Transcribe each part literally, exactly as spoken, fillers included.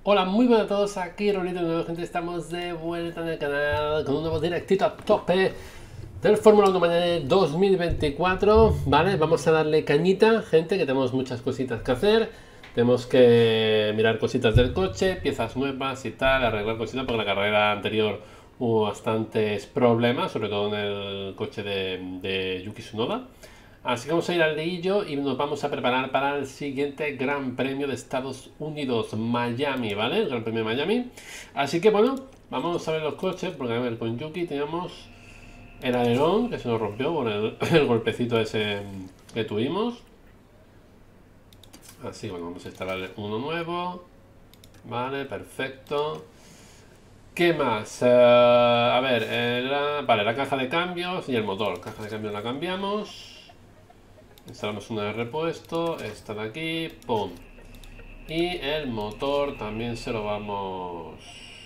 Hola, muy buenas a todos, aquí Rolito de nuevo, gente, estamos de vuelta en el canal con un nuevo directito a tope del Fórmula uno Miami dos mil veinticuatro, ¿vale? Vamos a darle cañita, gente, que tenemos muchas cositas que hacer. Tenemos que mirar cositas del coche, piezas nuevas y tal, arreglar cositas, porque la carrera anterior hubo bastantes problemas, sobre todo en el coche de, de Yuki Tsunoda. Así que vamos a ir al leillo y nos vamos a preparar para el siguiente Gran Premio de Estados Unidos, Miami, ¿vale? El Gran Premio de Miami. Así que bueno, vamos a ver los coches, porque a ver, con Yuki teníamos el alerón que se nos rompió por el, el golpecito ese que tuvimos. Así que bueno, vamos a instalar uno nuevo. Vale, perfecto. ¿Qué más? Uh, a ver, era, vale, la caja de cambios y el motor. Caja de cambios la cambiamos. Instalamos una de repuesto, esta de aquí, pum. Y el motor también se lo vamos...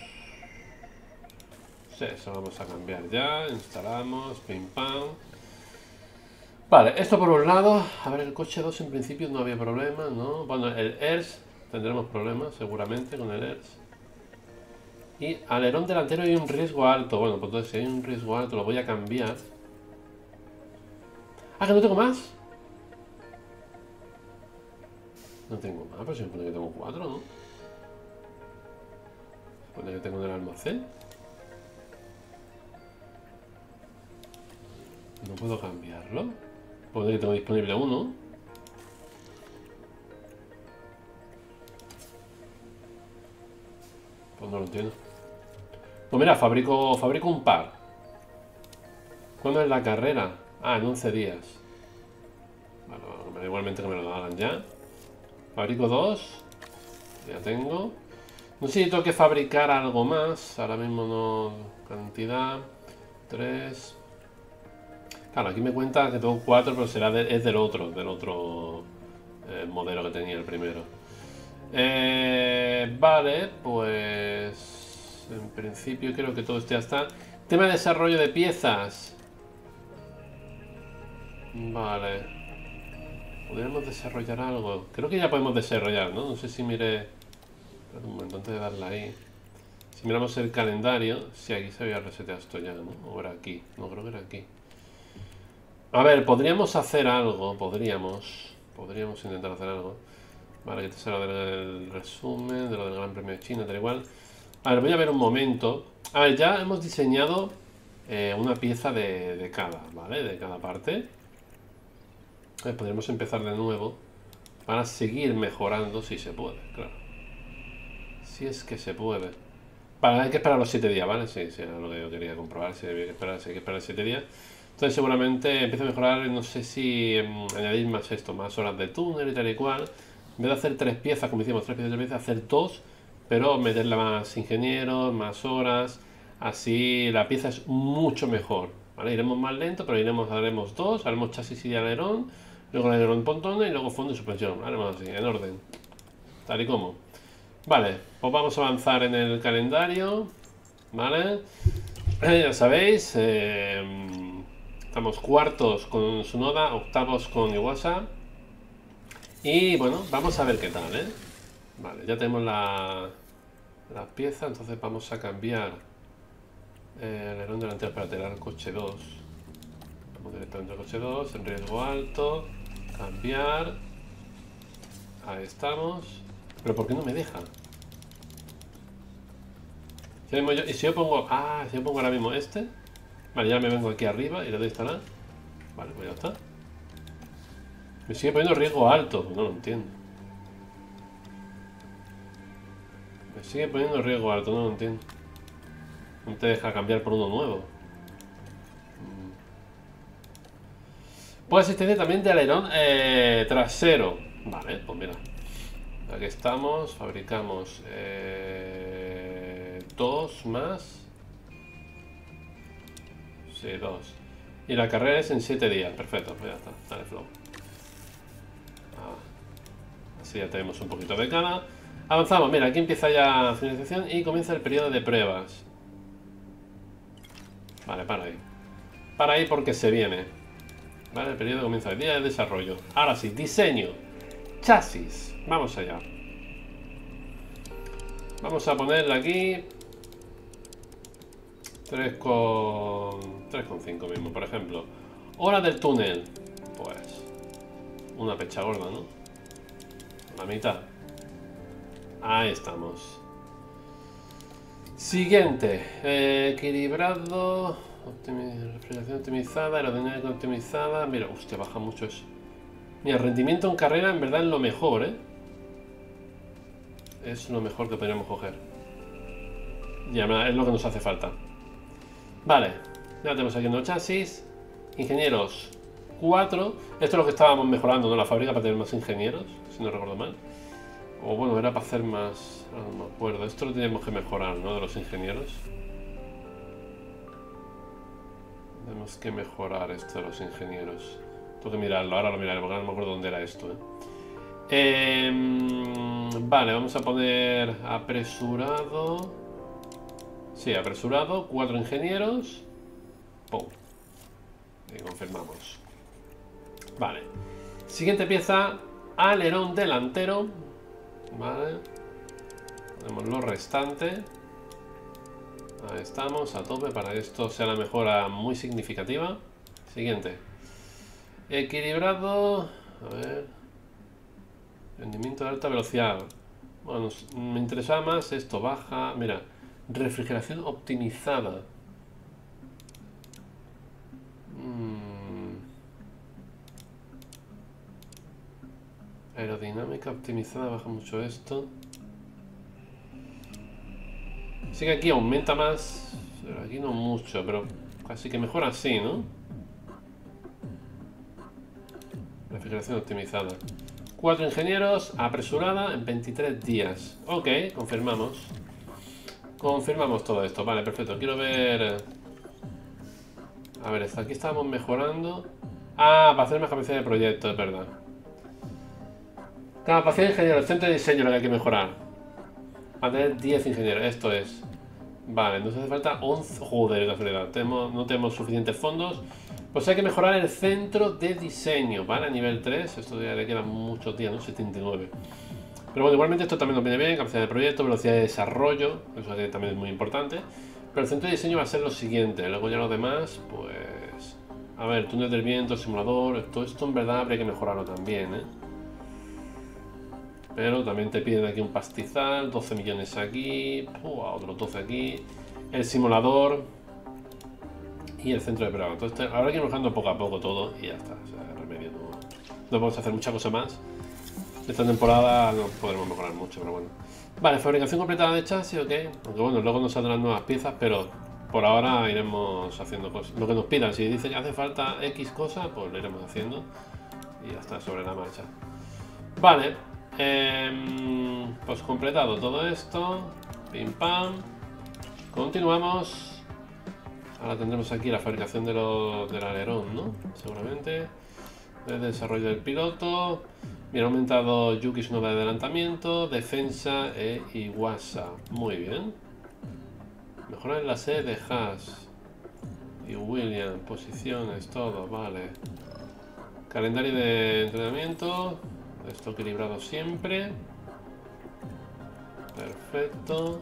Sí, se lo vamos a cambiar ya. Instalamos, pim pam. Vale, esto por un lado. A ver, el coche dos en principio no había problema, ¿no? Bueno, el E R S tendremos problemas seguramente con el E R S. Y alerón delantero hay un riesgo alto. Bueno, pues entonces si hay un riesgo alto lo voy a cambiar. Ah, que no tengo más. No tengo más, pero se supone que tengo cuatro, ¿no? Se supone que tengo en el almacén. No puedo cambiarlo. Puede que tengo disponible uno. Pues no lo entiendo. Pues mira, fabrico, fabrico un par. ¿Cuándo es la carrera? Ah, en once días. Bueno, igualmente que me lo hagan ya. Fabrico dos. Ya tengo. No sé si tengo que fabricar algo más. Ahora mismo no. Cantidad. tres. Claro, aquí me cuenta que tengo cuatro, pero será de, es del otro. Del otro eh, modelo que tenía el primero. Eh, vale, pues. En principio creo que todo ya está. Tema de desarrollo de piezas. Vale. ¿Podríamos desarrollar algo? Creo que ya podemos desarrollar, ¿no? No sé si mire... Espera un momento antes de darle ahí. Si miramos el calendario... Sí, aquí se había reseteado esto ya, ¿no? O era aquí. No, creo que era aquí. A ver, podríamos hacer algo. Podríamos. Podríamos intentar hacer algo. Vale, que te será del resumen, de lo del Gran Premio de China, tal igual. A ver, voy a ver un momento. A ver, ya hemos diseñado eh, una pieza de, de cada, ¿vale? De cada parte. Eh, podremos empezar de nuevo para seguir mejorando si se puede, claro. Si es que se puede. Vale, hay que esperar los siete días, ¿vale? Sí, sí, era lo que yo quería comprobar. Si hay que esperar, si hay que esperar siete días. Entonces seguramente empieza a mejorar, no sé si um, añadir más esto, más horas de túnel y tal y cual. En vez de hacer tres piezas, como hicimos, tres piezas, tres piezas, hacer dos, pero meterle más ingenieros, más horas. Así la pieza es mucho mejor, ¿vale? Iremos más lento, pero iremos, haremos dos, haremos chasis y alerón. Luego el alerón pontones y luego fondo y suspensión. Haremos así, en orden. Tal y como. Vale, pues vamos a avanzar en el calendario. Vale. Eh, ya sabéis. Eh, estamos cuartos con Tsunoda, octavos con Iwasa. Y bueno, vamos a ver qué tal, ¿eh? Vale, ya tenemos la, la pieza. Entonces vamos a cambiar eh, el alerón delantero para tirar el coche dos. Vamos directamente al coche dos, en riesgo alto. Cambiar. Ahí estamos. Pero ¿por qué no me deja? Si yo, y si yo pongo... Ah, si yo pongo ahora mismo este. Vale, ya me vengo aquí arriba y le doy a instalar. Vale, pues ya está. Me sigue poniendo riesgo alto. No lo entiendo. Me sigue poniendo riesgo alto, no lo entiendo. No te deja cambiar por uno nuevo. Puede asistencia también de alerón eh, trasero. Vale, pues mira. Aquí estamos, fabricamos eh, dos más. Sí, dos. Y la carrera es en siete días. Perfecto, pues ya está. Dale flow. Ah, así ya tenemos un poquito de cada. Avanzamos, mira, aquí empieza ya la finalización y comienza el periodo de pruebas. Vale, para ahí. Para ahí porque se viene. Vale, el periodo comienza el día de desarrollo. Ahora sí, diseño. Chasis. Vamos allá. Vamos a ponerle aquí tres coma cinco mismo, por ejemplo. Hora del túnel. Pues una pecha gorda, ¿no? La mitad. Ahí estamos. Siguiente. Eh, equilibrado. Optimi- refrigeración optimizada. Aerodinámica optimizada. Mira, hostia, baja mucho eso. Mira, rendimiento en carrera en verdad es lo mejor, ¿eh? Es lo mejor que podríamos coger. Y además es lo que nos hace falta. Vale, ya tenemos aquí unos chasis. Ingenieros cuatro. Esto es lo que estábamos mejorando, ¿no? La fábrica para tener más ingenieros, si no recuerdo mal. O bueno, era para hacer más... No me acuerdo. Esto lo teníamos que mejorar, ¿no? De los ingenieros. Tenemos que mejorar esto de los ingenieros. Tengo que mirarlo, ahora lo miraré porque no me acuerdo dónde era esto, ¿eh? Eh, vale, vamos a poner apresurado. Sí, apresurado, cuatro ingenieros. Pum. Y confirmamos. Vale. Siguiente pieza, alerón delantero. Vale. Tenemos lo restante. Ahí estamos, a tope para que esto sea la mejora muy significativa. Siguiente. Equilibrado. A ver. Rendimiento de alta velocidad. Bueno, me interesaba más esto. Baja. Mira. Refrigeración optimizada. Hmm. Aerodinámica optimizada. Baja mucho esto. Sí que aquí aumenta más. Pero aquí no mucho. Pero casi que mejor así, ¿no? Refrigeración optimizada. Cuatro ingenieros, apresurada en veintitrés días. Ok, confirmamos. Confirmamos todo esto. Vale, perfecto. Quiero ver... A ver, hasta aquí estábamos mejorando. Ah, para hacer más capacidad de proyecto, es verdad. Capacidad de ingeniero, el centro de diseño lo que hay que mejorar. Para tener diez ingenieros, esto es. Vale, nos hace falta once. Joder, casualidad. Tenemos, no tenemos suficientes fondos. Pues hay que mejorar el centro de diseño, ¿vale? A nivel tres, esto ya le quedan muchos días, ¿no? setenta y nueve. Pero bueno, igualmente esto también nos viene bien, capacidad de proyecto, velocidad de desarrollo, eso también es muy importante. Pero el centro de diseño va a ser lo siguiente, luego ya lo demás, pues... A ver, túnel del viento, simulador, todo esto en verdad habría que mejorarlo también, ¿eh? Pero también te piden aquí un pastizal, doce millones aquí, ¡pua! Otros doce aquí, el simulador... Y el centro de prueba. Entonces habrá que ir mejorando poco a poco todo y ya está. O sea, remedio no, no podemos hacer mucha cosa más. Esta temporada no podremos mejorar mucho, pero bueno. Vale, fabricación completada de chasis, ok. Aunque bueno, luego nos saldrán nuevas piezas, pero por ahora iremos haciendo cosas. Lo que nos pidan, si dicen que hace falta X cosa, pues lo iremos haciendo. Y ya está, sobre la marcha. Vale. Eh, pues completado todo esto. Pim pam. Continuamos. Ahora tendremos aquí la fabricación de lo, del alerón, ¿no? Seguramente. El desarrollo del piloto. Bien, ha aumentado Yuki su nova de adelantamiento, defensa e Iwasa. Muy bien. Mejorar la sede de Haas. Y William, posiciones, todo, vale. Calendario de entrenamiento. Esto equilibrado siempre. Perfecto.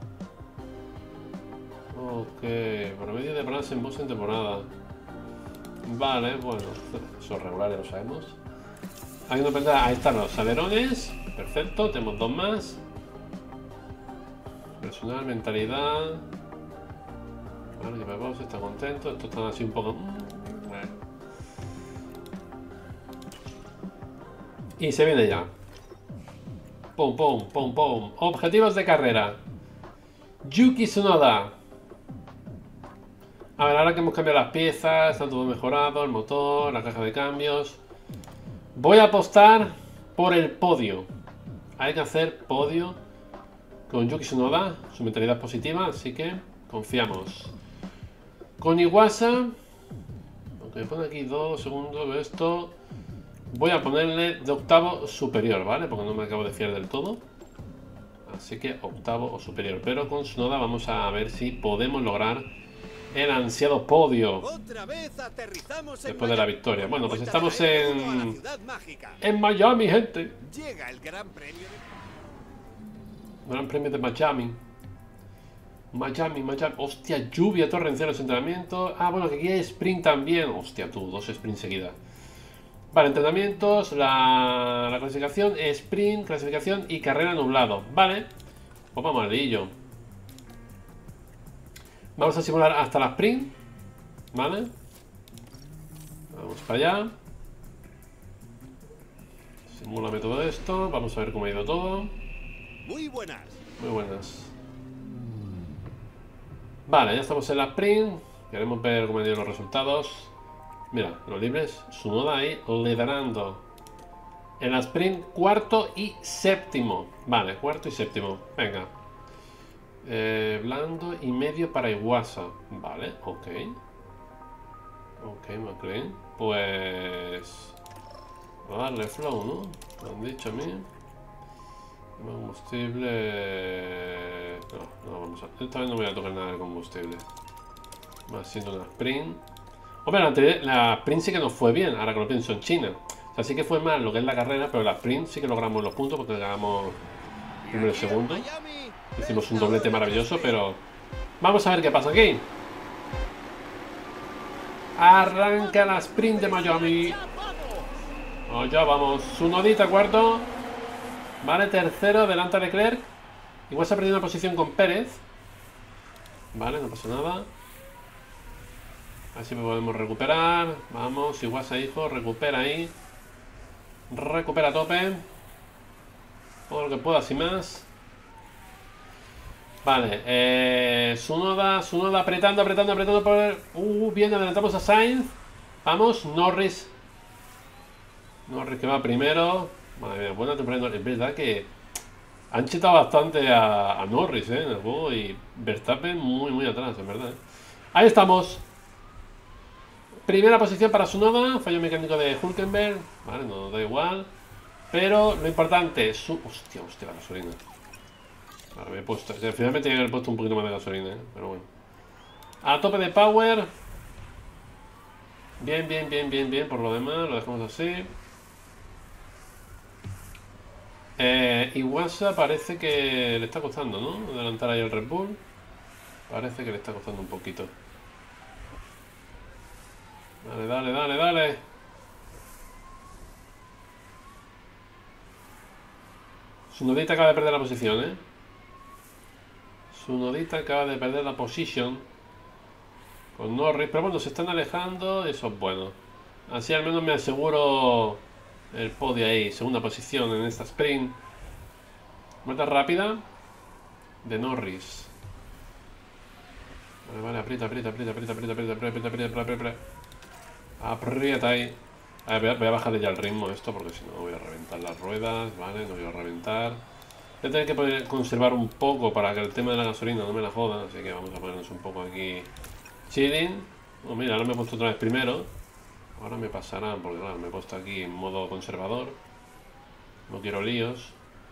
Ok, promedio de paradas en box en temporada. Vale, bueno, eso es regular, ya lo sabemos. Hay una pantalla, ahí están los alerones. Perfecto, tenemos dos más. Personal, mentalidad. Vale, que Pepos está contento. Esto está así un poco. Vale. Y se viene ya. Pum, pum, pum, pum. Objetivos de carrera. Yuki Tsunoda. A ver, ahora que hemos cambiado las piezas, está todo mejorado, el motor, la caja de cambios. Voy a apostar por el podio. Hay que hacer podio con Yuki Tsunoda, su mentalidad positiva, así que confiamos. Con Iwasa, aunque me pone aquí dos segundos de esto, voy a ponerle de octavo superior, ¿vale? Porque no me acabo de fiar del todo. Así que octavo o superior. Pero con Tsunoda vamos a ver si podemos lograr el ansiado podio. Otra vez aterrizamos en después de la victoria. Bueno, pues estamos en... Ciudad Mágica. En Miami, gente. Llega el Gran Premio de... Gran premio de Miami. Miami, Miami. Hostia, lluvia torrencial en los entrenamientos. Ah, bueno, que aquí hay sprint también. Hostia, tú, dos sprints seguidas. Vale, entrenamientos, la, la clasificación, sprint, clasificación y carrera nublado. Vale, pues vamos al lío. Vamos a simular hasta la sprint. Vale. Vamos para allá. Simúlame todo esto. Vamos a ver cómo ha ido todo. Muy buenas. Muy buenas. Vale, ya estamos en la sprint. Queremos ver cómo han ido los resultados. Mira, los libres, Tsunoda ahí liderando. En la sprint, cuarto y séptimo. Vale, cuarto y séptimo. Venga. Eh, blando y medio para Iwasa. Vale, ok. Ok, McLean. Pues... a darle flow, ¿no? Me han dicho a mí. Combustible... No, no vamos a... Esta vez no voy a tocar nada de combustible. Va siendo una sprint. Hombre, la, anterior, la sprint sí que nos fue bien, ahora que lo pienso, en China. O sea, sí que fue mal lo que es la carrera, pero la sprint sí que logramos los puntos porque ganamos primero y segundo. Hicimos un doblete maravilloso, pero... vamos a ver qué pasa aquí. Arranca la sprint de Miami. Allá vamos. Tsunodita cuarto. Vale, tercero, adelanta Leclerc. Igual se ha perdido una posición con Pérez. Vale, no pasa nada. Así me podemos recuperar. Vamos, Iwasa, hijo, recupera ahí. Recupera a tope. Todo lo que pueda, sin más. Vale, eh, Tsunoda, Tsunoda apretando, apretando, apretando por el... Uh, bien, adelantamos a Sainz. Vamos, Norris. Norris que va primero. Madre mía, buena temporada. Es verdad que han chetado bastante a, a Norris, eh, en el juego. Y Verstappen muy, muy atrás, en verdad, eh. Ahí estamos. Primera posición para Tsunoda. Fallo mecánico de Hülkenberg. Vale, no da igual. Pero lo importante es su... Hostia, hostia, la gasolina. Vale, me he puesto... O sea, finalmente tenía que haber puesto un poquito más de gasolina, ¿eh? Pero bueno. A tope de power. Bien, bien, bien, bien, bien. Por lo demás, lo dejamos así. Eh, Iwasa parece que le está costando, ¿no? Adelantar ahí el Red Bull. Parece que le está costando un poquito. Dale, dale, dale, dale. Tsunodita acaba de perder la posición, ¿eh? Tsunodita acaba de perder la posición con Norris. Pero bueno, se están alejando. Eso es bueno. Así al menos me aseguro el podio ahí. Segunda posición en esta sprint. Vuelta rápida de Norris. Vale, vale, aprieta, aprieta, aprieta, aprieta, aprieta, aprieta, aprieta, aprieta, aprieta, aprieta. Aprieta ahí. A ver, voy a, voy a bajarle ya el ritmo a esto porque si no voy a reventar las ruedas, ¿vale? No voy a reventar. Voy a tener que poner, conservar un poco para que el tema de la gasolina no me la joda. Así que vamos a ponernos un poco aquí chilling. Oh, mira, ahora me he puesto otra vez primero. Ahora me pasarán porque claro, me he puesto aquí en modo conservador. No quiero líos.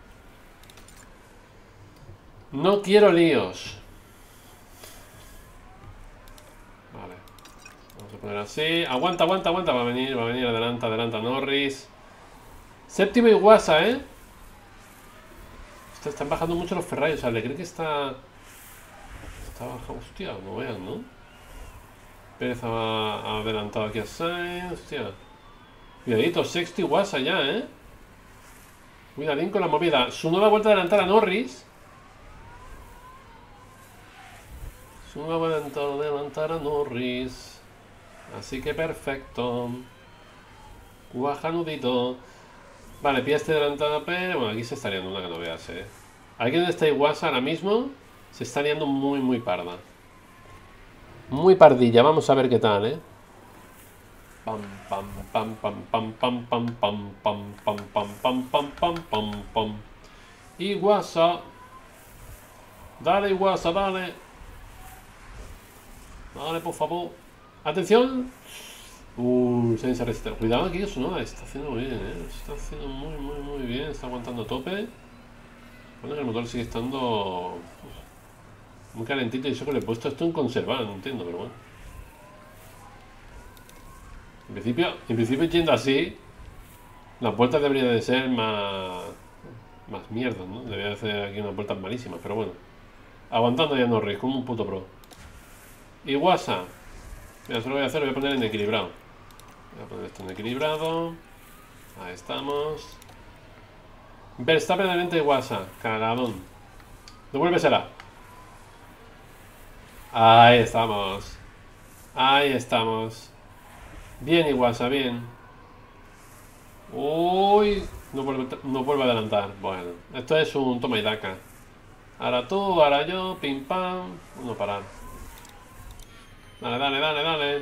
No quiero líos. Vale. Vamos a poner así. Aguanta, aguanta, aguanta. Va a venir, va a venir. Adelanta, adelanta Norris. Séptimo Iwasa, ¿eh? Están bajando mucho los Ferrari. O sea, le creo que está... Está bajando. Hostia, no vean, ¿no? Pérez ha adelantado aquí a Sainz. Hostia. Cuidadito, sexto Iwasa ya, ¿eh? Cuidadín con la movida. Tsunoda ha vuelto a adelantar a Norris. Tsunoda ha vuelto a adelantar a Norris. Así que perfecto. Guajanudito. Vale, pillaste adelantada a Pérez. Bueno, aquí se está liando una que no veas, eh. Aquí donde está Iwasa ahora mismo se está liando muy, muy parda. Muy pardilla. Vamos a ver qué tal, eh. Pam, pam, pam, pam, pam, pam, pam, pam, pam, pam, pam, pam, pam, pam, pam, pam. Iwasa. Dale, Iwasa, dale. Dale, por favor. Atención. Uh, se ha resistido. Cuidado aquí, eso no, está haciendo muy bien, eh. Está haciendo muy, muy, muy bien. Está aguantando a tope. Bueno, el motor sigue estando muy calentito y eso que le he puesto esto en conservar, no entiendo, pero bueno. En principio, en principio yendo así, las vueltas deberían de ser más, más mierda, ¿no? Debería hacer aquí unas vueltas malísimas, pero bueno. Aguantando ya Norris, como un puto pro. Y Wasa. Mira, eso lo voy a hacer, lo voy a poner en equilibrado. Voy a poner esto en equilibrado. Ahí estamos. Verstappen delante de Wasa. Cagadón. Devuélvesela. Ahí estamos. Ahí estamos. Bien, Iwasa, bien. Uy, no vuelve, no vuelve a adelantar. Bueno, esto es un toma y daca. Ahora tú, ahora yo, pim pam. No parar. Dale, dale, dale, dale.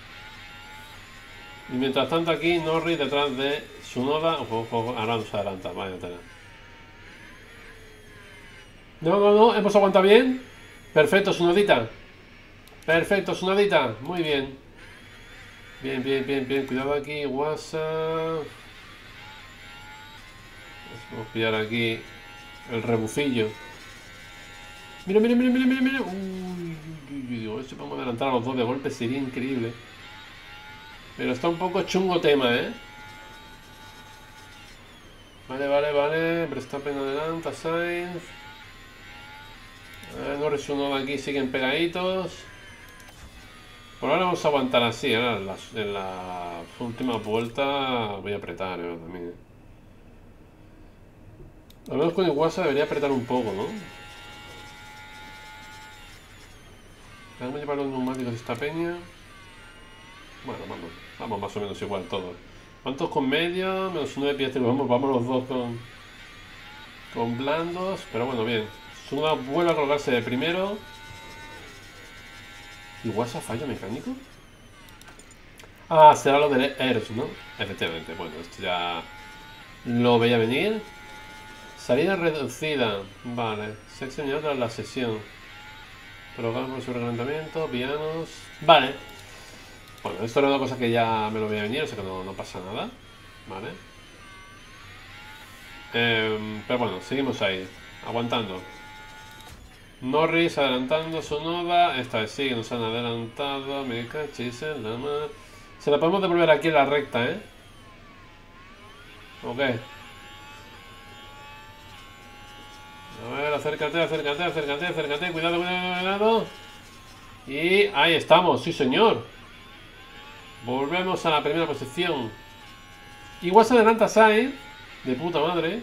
Y mientras tanto aquí, Norris detrás de Tsunoda. Ojo, ojo, ahora no se adelanta. Vaya tela. No, no, no, hemos aguantado bien. Perfecto, Tsunodita. Perfecto, Tsunodita. Muy bien. Bien, bien, bien, bien. Cuidado aquí, WhatsApp. Vamos a pillar aquí el rebufillo. Mira, mira, mira, mira, mira, mira. Uy, uy, uy, uy. Si podemos adelantar a los dos de golpe sería increíble. Pero está un poco chungo tema, ¿eh? Vale, vale, vale. Verstappen adelanta, Sainz. Eh, Norris y uno de aquí siguen pegaditos. Por ahora vamos a aguantar así, ahora en las, en la última vuelta voy a apretar, ¿eh? También. Al menos con el WhatsApp debería apretar un poco, ¿no? Vamos a llevar los neumáticos de esta peña. Bueno, vamos, vamos más o menos igual todos. ¿Cuántos con medio? Menos nueve pies. Vamos, vamos los dos con, con blandos. Pero bueno, bien. Tsunoda vuelve a colocarse de primero. ¿Y WhatsApp fallo mecánico? Ah, será lo del E R S, ¿no? Efectivamente, bueno, esto ya lo veía venir. Salida reducida. Vale, se ha examinado tras la sesión. Programa por su reclutamiento, pianos. Vale. Bueno, esto era una cosa que ya me lo veía venir, o sea que no, no pasa nada. Vale. Eh, pero bueno, seguimos ahí, aguantando. Norris adelantando, Tsunoda. Esta vez sí que nos han adelantado. Me cachis en la mar. Se la podemos devolver aquí en la recta, ¿eh? Ok. A ver, acércate, acércate, acércate, acércate. Cuidado, cuidado, cuidado. Y ahí estamos, sí señor. Volvemos a la primera posición. Igual se adelanta Sainz. De puta madre.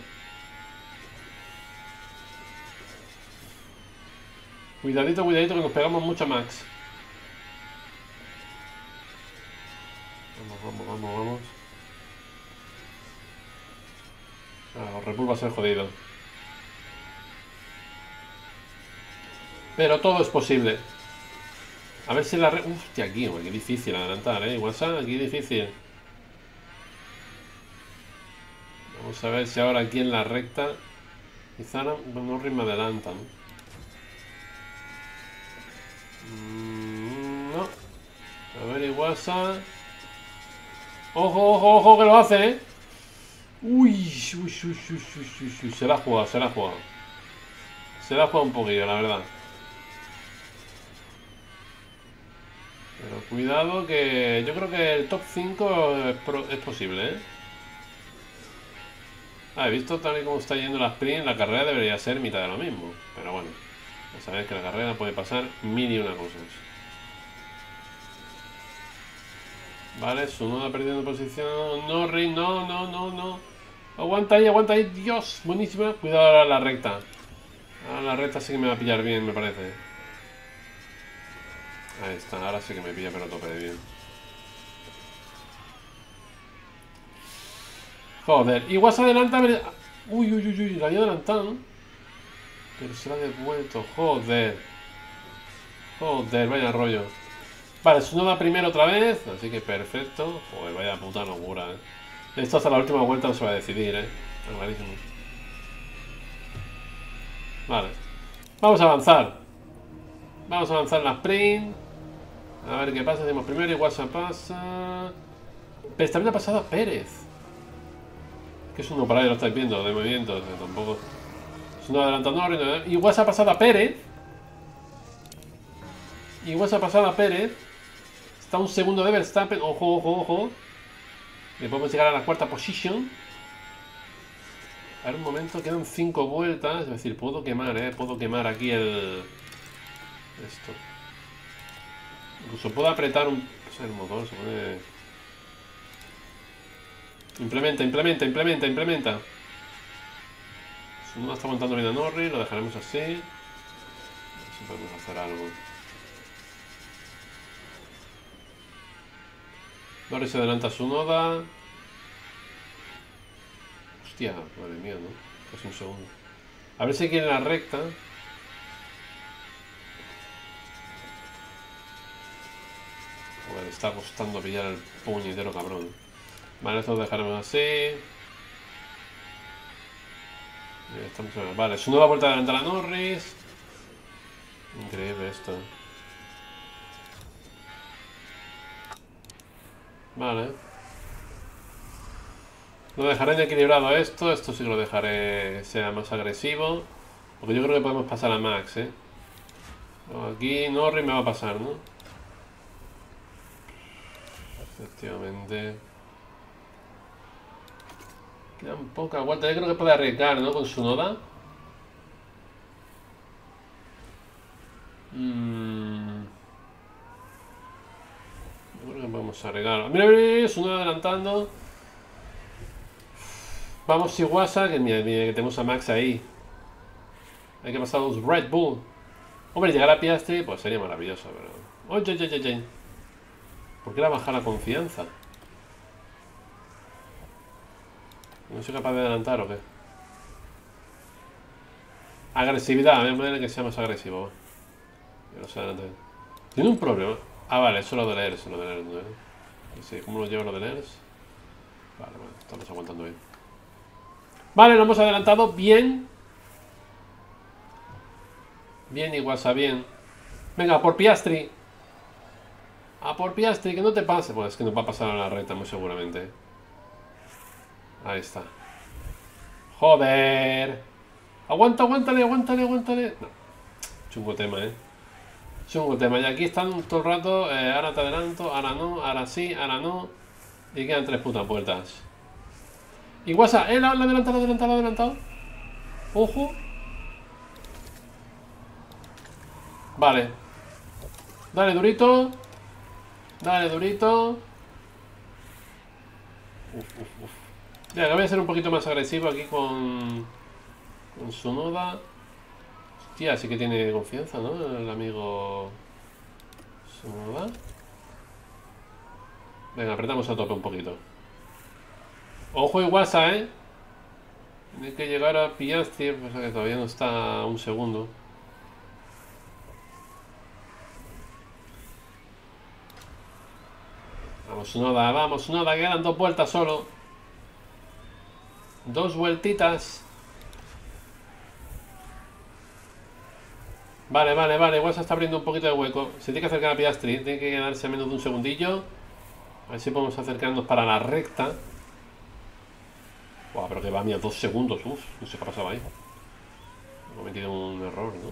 Cuidadito, cuidadito que nos pegamos mucho a Max. Vamos, vamos, vamos, vamos. Ah, Red Bull va a ser jodido. Pero todo es posible. A ver si la... Re... Hostia, aquí, hombre, qué difícil adelantar, ¿eh? WhatsApp, aquí difícil. Vamos a ver si ahora aquí en la recta... Quizá no, no me adelantan. Mm, no. A ver, y WhatsApp... Ojo, ojo, ojo, que lo hace, ¿eh? Uy, uy, uy, uy, uy, uy, uy. Se la ha jugado, se la ha jugado. Se la ha jugado un poquillo, la verdad. Pero cuidado que yo creo que el top cinco es, pro, es posible, ¿eh? Ah, he visto tal y como está yendo la sprint, la carrera debería ser mitad de lo mismo. Pero bueno, ya sabéis que la carrera puede pasar mil y una cosas. Vale, Tsunoda perdiendo posición. Norris, no, no, no, no. Aguanta ahí, aguanta ahí. Dios, buenísima. Cuidado ahora la recta. Ahora la recta sí que me va a pillar bien, me parece. Ahí está, ahora sí que me pilla pero a tope de bien. Joder, igual se adelanta. Uy, uy, uy, uy, la había adelantado. Pero se la ha devuelto, joder. Joder, vaya rollo. Vale, Tsunoda primero otra vez, así que perfecto. Joder, vaya puta locura, eh. Esto hasta la última vuelta no se va a decidir, eh. Está clarísimo. Vale. Vamos a avanzar. Vamos a avanzar en la sprint. A ver qué pasa. Hacemos primero, igual se pasa. Pero esta vez ha pasado a Pérez. Que es uno para ahí, lo estáis viendo, de movimientos. Eh, tampoco. Es uno adelantador. Igual se ha pasado a Pérez. Igual se ha pasado a Pérez. Está un segundo de Verstappen. Ojo, ojo, ojo. Le podemos llegar a la cuarta posición. A ver, un momento, quedan cinco vueltas. Es decir, puedo quemar, ¿eh? Puedo quemar aquí el... Esto. Incluso puedo apretar un... Pues el motor se pone... Implementa, implementa, implementa, implementa. Si no está aguantando bien a Norris, lo dejaremos así. A ver si podemos hacer algo. Norris se adelanta a su Noda. Hostia, madre mía, ¿no? Casi un segundo. A ver si quiere la recta. Joder, está costando pillar el puñetero cabrón. Vale, esto lo dejaremos así. Estamos... Vale, su nueva vuelta de adelantar a Norris. Increíble esto. Vale. Lo dejaré en equilibrado esto. Esto sí que lo dejaré que sea más agresivo. Porque yo creo que podemos pasar a Max, ¿eh? Aquí Norris me va a pasar, ¿no? Efectivamente. Quedan pocas vueltas. Yo creo que puede arriesgar, ¿no? Con su Noda. Mm. Yo creo que podemos arriesgar. Mira, mira, mira, su Noda adelantando. Vamos, Iguasa, que mira, mira, que tenemos a Max ahí. Hay que pasar los Red Bull. Hombre, llegar a Piastri, pues sería maravilloso, pero... Oye, oye, oye, oye. ¿Por qué la baja la confianza? ¿No soy capaz de adelantar o qué? Agresividad, voy a poner que sea más agresivo. Que no se adelante. Tiene un problema. Ah, vale, eso es lo de leer, eso es lo de leer, ¿no? Sí, ¿cómo lo llevo lo de leer? Vale, vale, estamos aguantando bien. Vale, lo hemos adelantado bien. Bien, Iguasa, bien. Venga, a por Piastri. A por Piastri, que no te pase. Pues es que nos va a pasar a la recta muy seguramente. Ahí está. Joder. Aguanta, aguántale, aguántale, aguántale. No. Chungo tema, eh. Chungo tema. Y aquí están todo el rato. Eh, ahora te adelanto, ahora no, ahora sí, ahora no. Y quedan tres putas vueltas. Iguasa, eh, la, la adelantado, adelantado, adelantado. Ojo. Vale. Dale, durito. Dale, durito. Uf, uf, uf. Ya, voy a ser un poquito más agresivo aquí con... Con su Noda. Hostia, sí que tiene confianza, ¿no? El amigo... Su Noda. Venga, apretamos a tope un poquito. Ojo Iguasa, ¿eh? Tiene que llegar a Piastri, pues que todavía no está un segundo. Vamos, Noda, vamos, Noda, quedan dos vueltas solo. Dos vueltitas. Vale, vale, vale, igual se está abriendo un poquito de hueco. Se tiene que acercar a Piastri, tiene que quedarse a menos de un segundillo. A ver si podemos acercarnos para la recta. Buah, pero que va a mí a dos segundos. Uf, no sé qué ha pasado ahí. He cometido un error, ¿no?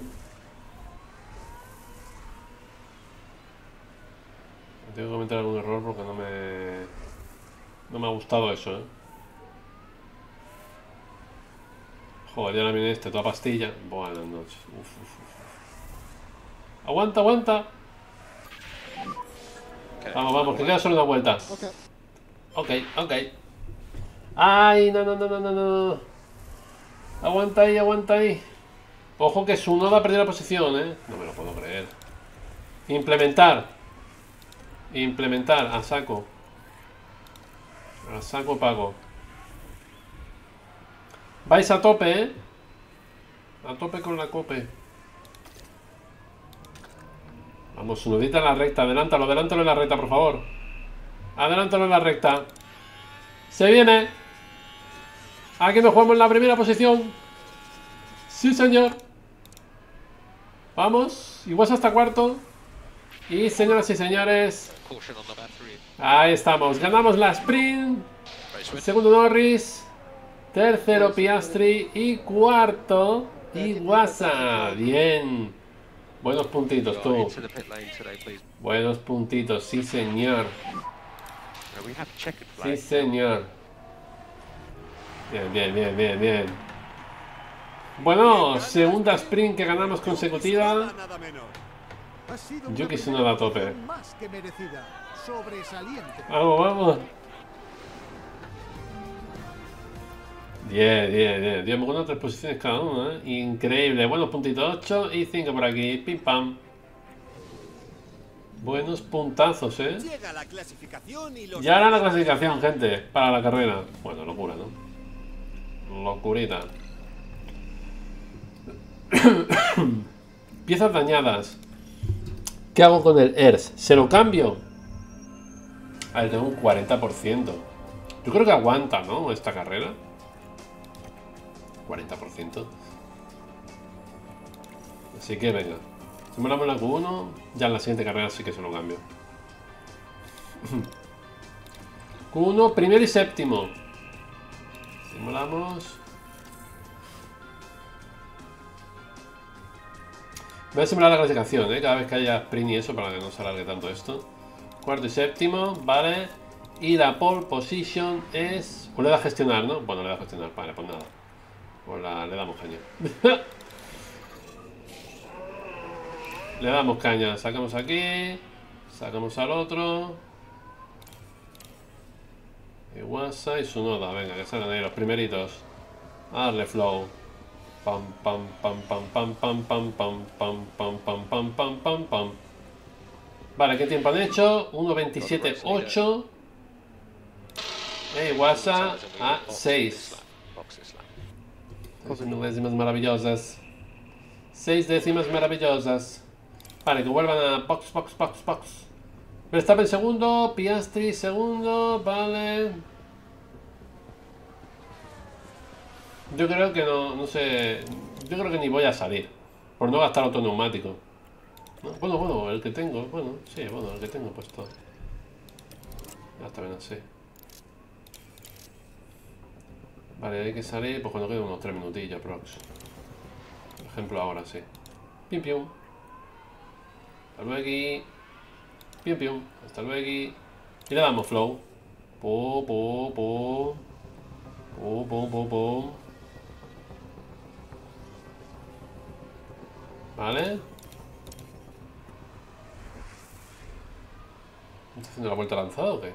Tengo que cometer algún error porque no me... No me ha gustado eso, ¿eh? Joder, ya la viene este, toda pastilla. Buenas noches. Uf, uf, uf. Aguanta, aguanta. Vamos, vamos, que queda solo una vuelta. Ok, ok. Ay, no, no, no, no, no, no. Aguanta ahí, aguanta ahí. Ojo que su Noda ha perdido la posición, ¿eh? No me lo puedo creer. Implementar. Implementar, a saco. A saco pago. Vais a tope, ¿eh? A tope con la cope. Vamos, su nodita en la recta. Adelántalo, adelántalo en la recta, por favor. Adelántalo en la recta. Se viene. Aquí nos jugamos en la primera posición. Sí, señor. Vamos. Igual hasta cuarto. Y señoras y señores, ahí estamos. Ganamos la sprint. Segundo Norris. Tercero Piastri. Y cuarto Iguasa. Bien. Buenos puntitos, tú. Buenos puntitos, sí señor. Sí señor. Bien, bien, bien, bien, bien. Bueno, segunda sprint que ganamos consecutiva. Yuki Tsunoda a tope. Más que merecida. Sobresaliente. Vamos, vamos. Bien, bien, bien. Dios, me acuerdo tres posiciones cada uno, ¿eh? Increíble. Buenos puntitos, ocho y cinco por aquí. Pim pam. Buenos puntazos, ¿eh? Llega la clasificación y los Y ahora la clasificación, gente, para la carrera. Bueno, locura, ¿no? Locurita. Piezas dañadas. ¿Qué hago con el E R S? ¿Se lo cambio? A ver, tengo un cuarenta por ciento. Yo creo que aguanta, ¿no? Esta carrera. cuarenta por ciento. Así que venga. Simulamos la Q uno. Ya en la siguiente carrera sí que se lo cambio. Q uno, primero y séptimo. Simulamos. Voy a simular la clasificación, ¿eh? Cada vez que haya sprint y eso, para que no se alargue tanto esto. Cuarto y séptimo, vale. Y la pole position es... Pues le da a gestionar, ¿no? Bueno, le da a gestionar, vale, pues nada. Pues la, le damos caña. Le damos caña, sacamos aquí. Sacamos al otro. Iwasa y Tsunoda, venga, que salgan ahí los primeritos. A darle flow. Pam pam pam pam pam pam pam pam pam pam pam pam pam pam pam. Vale, ¿qué tiempo han hecho? uno veintisiete ocho. E Iwasa a seis. Seis décimas maravillosas. Seis décimas maravillosas. Vale, que vuelvan a box, box, box, box. Verstappen segundo, Piastri segundo, vale. Yo creo que no, no sé. Yo creo que ni voy a salir. Por no gastar otro neumático. No, bueno, bueno, el que tengo, bueno, sí, bueno, el que tengo puesto. Ya está bien así. Vale, hay que salir pues cuando queden unos tres minutillos, prox. Por ejemplo, ahora sí. Pium pium. Hasta luego. Pium pium. Hasta luego. Y le damos flow. Po, po, po. Po, po, po, po. Vale. ¿Está haciendo la vuelta lanzada o qué?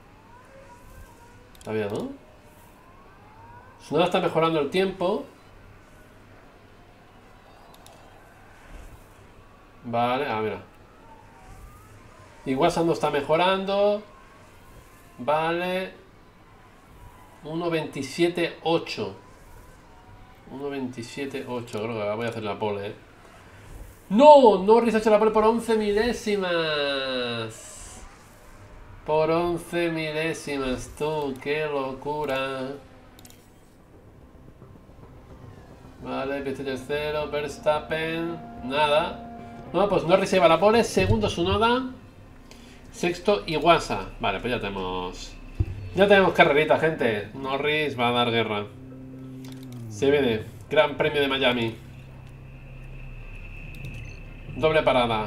Está bien, ¿no? Tsunoda está mejorando el tiempo. Vale, ah, mira. Iwasa no está mejorando. Vale. uno veintisiete ocho. uno veintisiete ocho. Creo que voy a hacer la pole, ¿eh? ¡No! Norris ha hecho la pole por once milésimas. Por once milésimas, tú. ¡Qué locura! Vale, Piastri tercero, Verstappen. Nada. No, pues Norris se lleva la pole. Segundo Tsunoda. Sexto Iwasa. Vale, pues ya tenemos. Ya tenemos carrerita, gente. Norris va a dar guerra. Se viene. Gran Premio de Miami. Doble parada.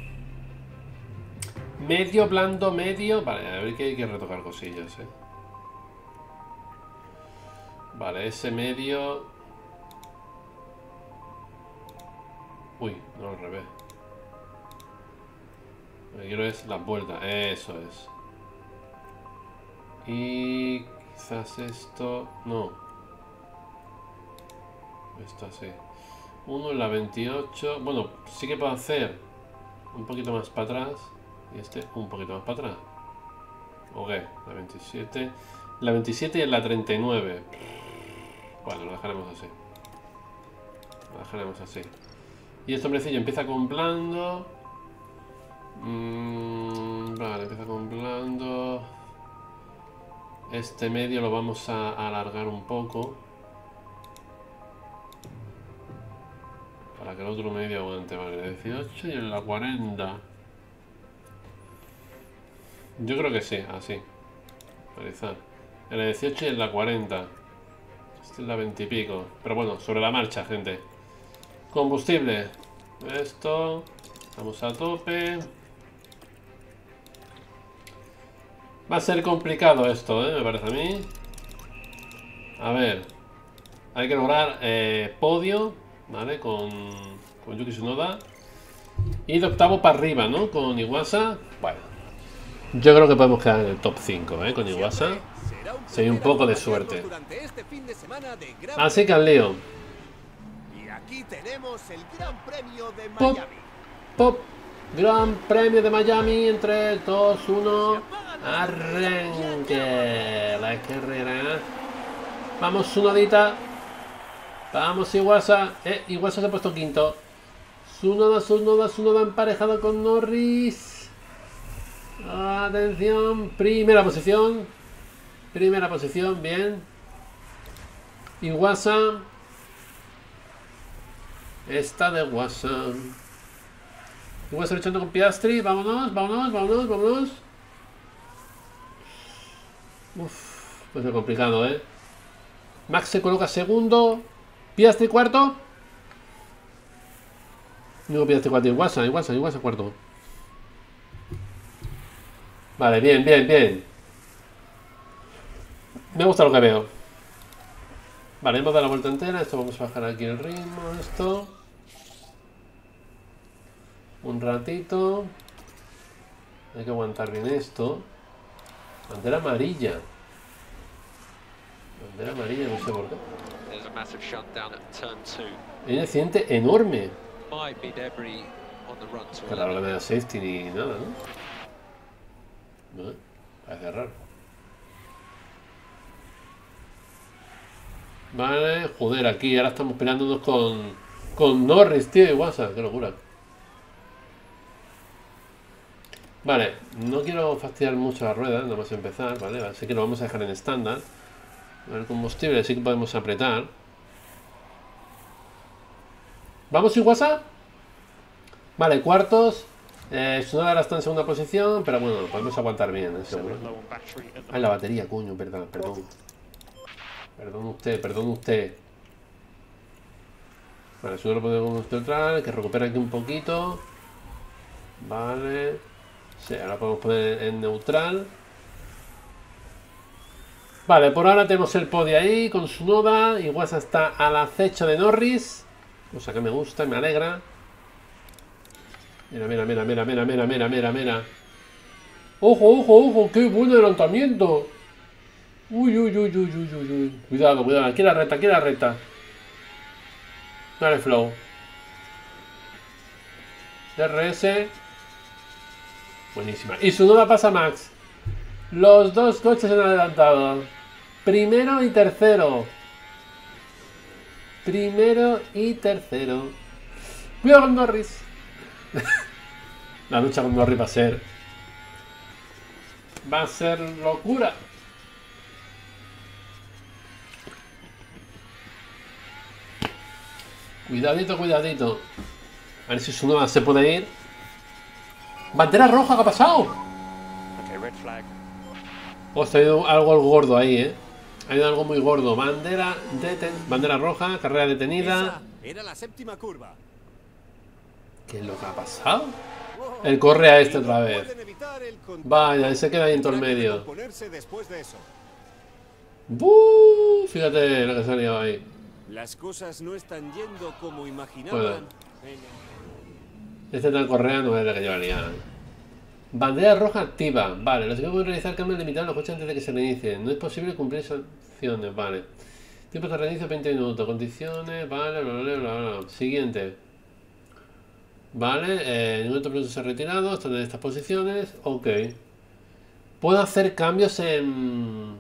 Medio, blando, medio. Vale, a ver que hay que retocar cosillas, eh. Vale, ese medio. Uy, no al revés. Lo que quiero es las vueltas. Eso es. Y quizás esto. No. Esto así. Uno en la veintiocho. Bueno, sí que puedo hacer un poquito más para atrás. Y este un poquito más para atrás. Ok, la veintisiete. La veintisiete y en la treinta y nueve. Bueno, lo dejaremos así. Lo dejaremos así. Y este hombrecillo empieza con blando. Mm, vale, empieza con blando. Este medio lo vamos a alargar un poco. Para que el otro medio aguante. Vale, la dieciocho y en la cuarenta. Yo creo que sí, así. Realizar. En la dieciocho y en la cuarenta. Esta es la veinte y pico. Pero bueno, sobre la marcha, gente. Combustible. Esto. Vamos a tope. Va a ser complicado esto, ¿eh? Me parece a mí. A ver. Hay que lograr eh, podio, ¿vale? Con, con Yuki Tsunoda. Y de octavo para arriba, ¿no? Con Iwasa. Bueno. Yo creo que podemos quedar en el top cinco, ¿eh? Con Iwasa. Si hay un poco de suerte. Así que al lío. Y aquí tenemos el Gran Premio de Pop, Miami. pop. Gran Premio de Miami en tres, dos, uno. Arranque la carrera. Vamos, Tsunodita. Vamos, Iwasa. Eh, Iwasa se ha puesto quinto. Tsunoda, Tsunoda, Tsunoda emparejado con Norris. Atención. Primera posición. Primera posición, bien. Iwasa. Está de Iwasa. Iwasa luchando con Piastri. Vámonos, vámonos, vámonos, vámonos. Uf, pues es complicado, ¿eh? Max se coloca segundo. Piastri cuarto. No, Piastri cuarto. Iwasa, Iwasa, Iwasa cuarto. Vale, bien, bien, bien. Me gusta lo que veo. Vale, hemos dado la vuelta entera. Esto vamos a bajar aquí el ritmo. Esto. Un ratito. Hay que aguantar bien esto. Bandera amarilla. Bandera amarilla, no sé por qué. Hay un accidente enorme. Claro, no me da safety ni nada, ¿no? No, parece raro. Vale, joder, aquí ahora estamos peleándonos con, con Norris, tío, y Iwasa, qué locura. Vale, no quiero fastidiar mucho la rueda, nada más empezar, ¿vale? Así que lo vamos a dejar en estándar. El combustible sí que podemos apretar. ¿Vamos, Iwasa? Vale, cuartos. Eh, Tsunoda ahora está en segunda posición, pero bueno, lo podemos aguantar bien, ¿eh? Seguro. Ah, la batería, coño, perdón, perdón. Perdón usted, perdón usted. Vale, Tsunoda lo podemos neutral, que recupera aquí un poquito. Vale. Sí, ahora podemos poner en neutral. Vale, por ahora tenemos el podio ahí con Tsunoda. Iwasa está al acecho de Norris. Cosa que me gusta y me alegra. Mira, mira, mira, mira, mira, mira, mira, mira, mira. ¡Ojo, ojo, ojo! ¡Qué buen adelantamiento! Uy, uy, uy, uy, uy, uy, uy. Cuidado, cuidado. Aquí la recta, aquí la recta. Dale, flow. D R S. Buenísima. Y Tsunoda pasa a Max. Los dos coches han adelantado. Primero y tercero. Primero y tercero. Cuidado con Norris. La lucha con Norris va a ser... Va a ser locura. Cuidadito, cuidadito. A ver si Tsunoda se puede ir. ¡Bandera roja! ¿Qué ha pasado? Hostia, ha ido algo gordo ahí, ¿eh? Ha ido algo muy gordo. Bandera deten... Bandera roja, carrera detenida. Esa era la séptima curva. ¿Qué es lo que ha pasado? Él corre a este otra vez. Pueden evitar el contacto. Vaya, y se queda ahí en todo el Tendrán que medio. recomponerse después de eso. ¡Buh! Fíjate lo que se ha liado ahí. Las cosas no están yendo como imaginaban. Bueno. En- Este tal correa no es la que llevaría. Bandera roja activa. Vale, los equipos pueden realizar cambios limitados en los coches antes de que se reinicien. No es posible cumplir sanciones. Vale. Tiempo de reinicio veinte minutos. Condiciones. Vale, bla, bla, bla, bla. Siguiente. Vale. Eh, ningún otro piloto se ha retirado. Están en estas posiciones. Ok. Puedo hacer cambios en...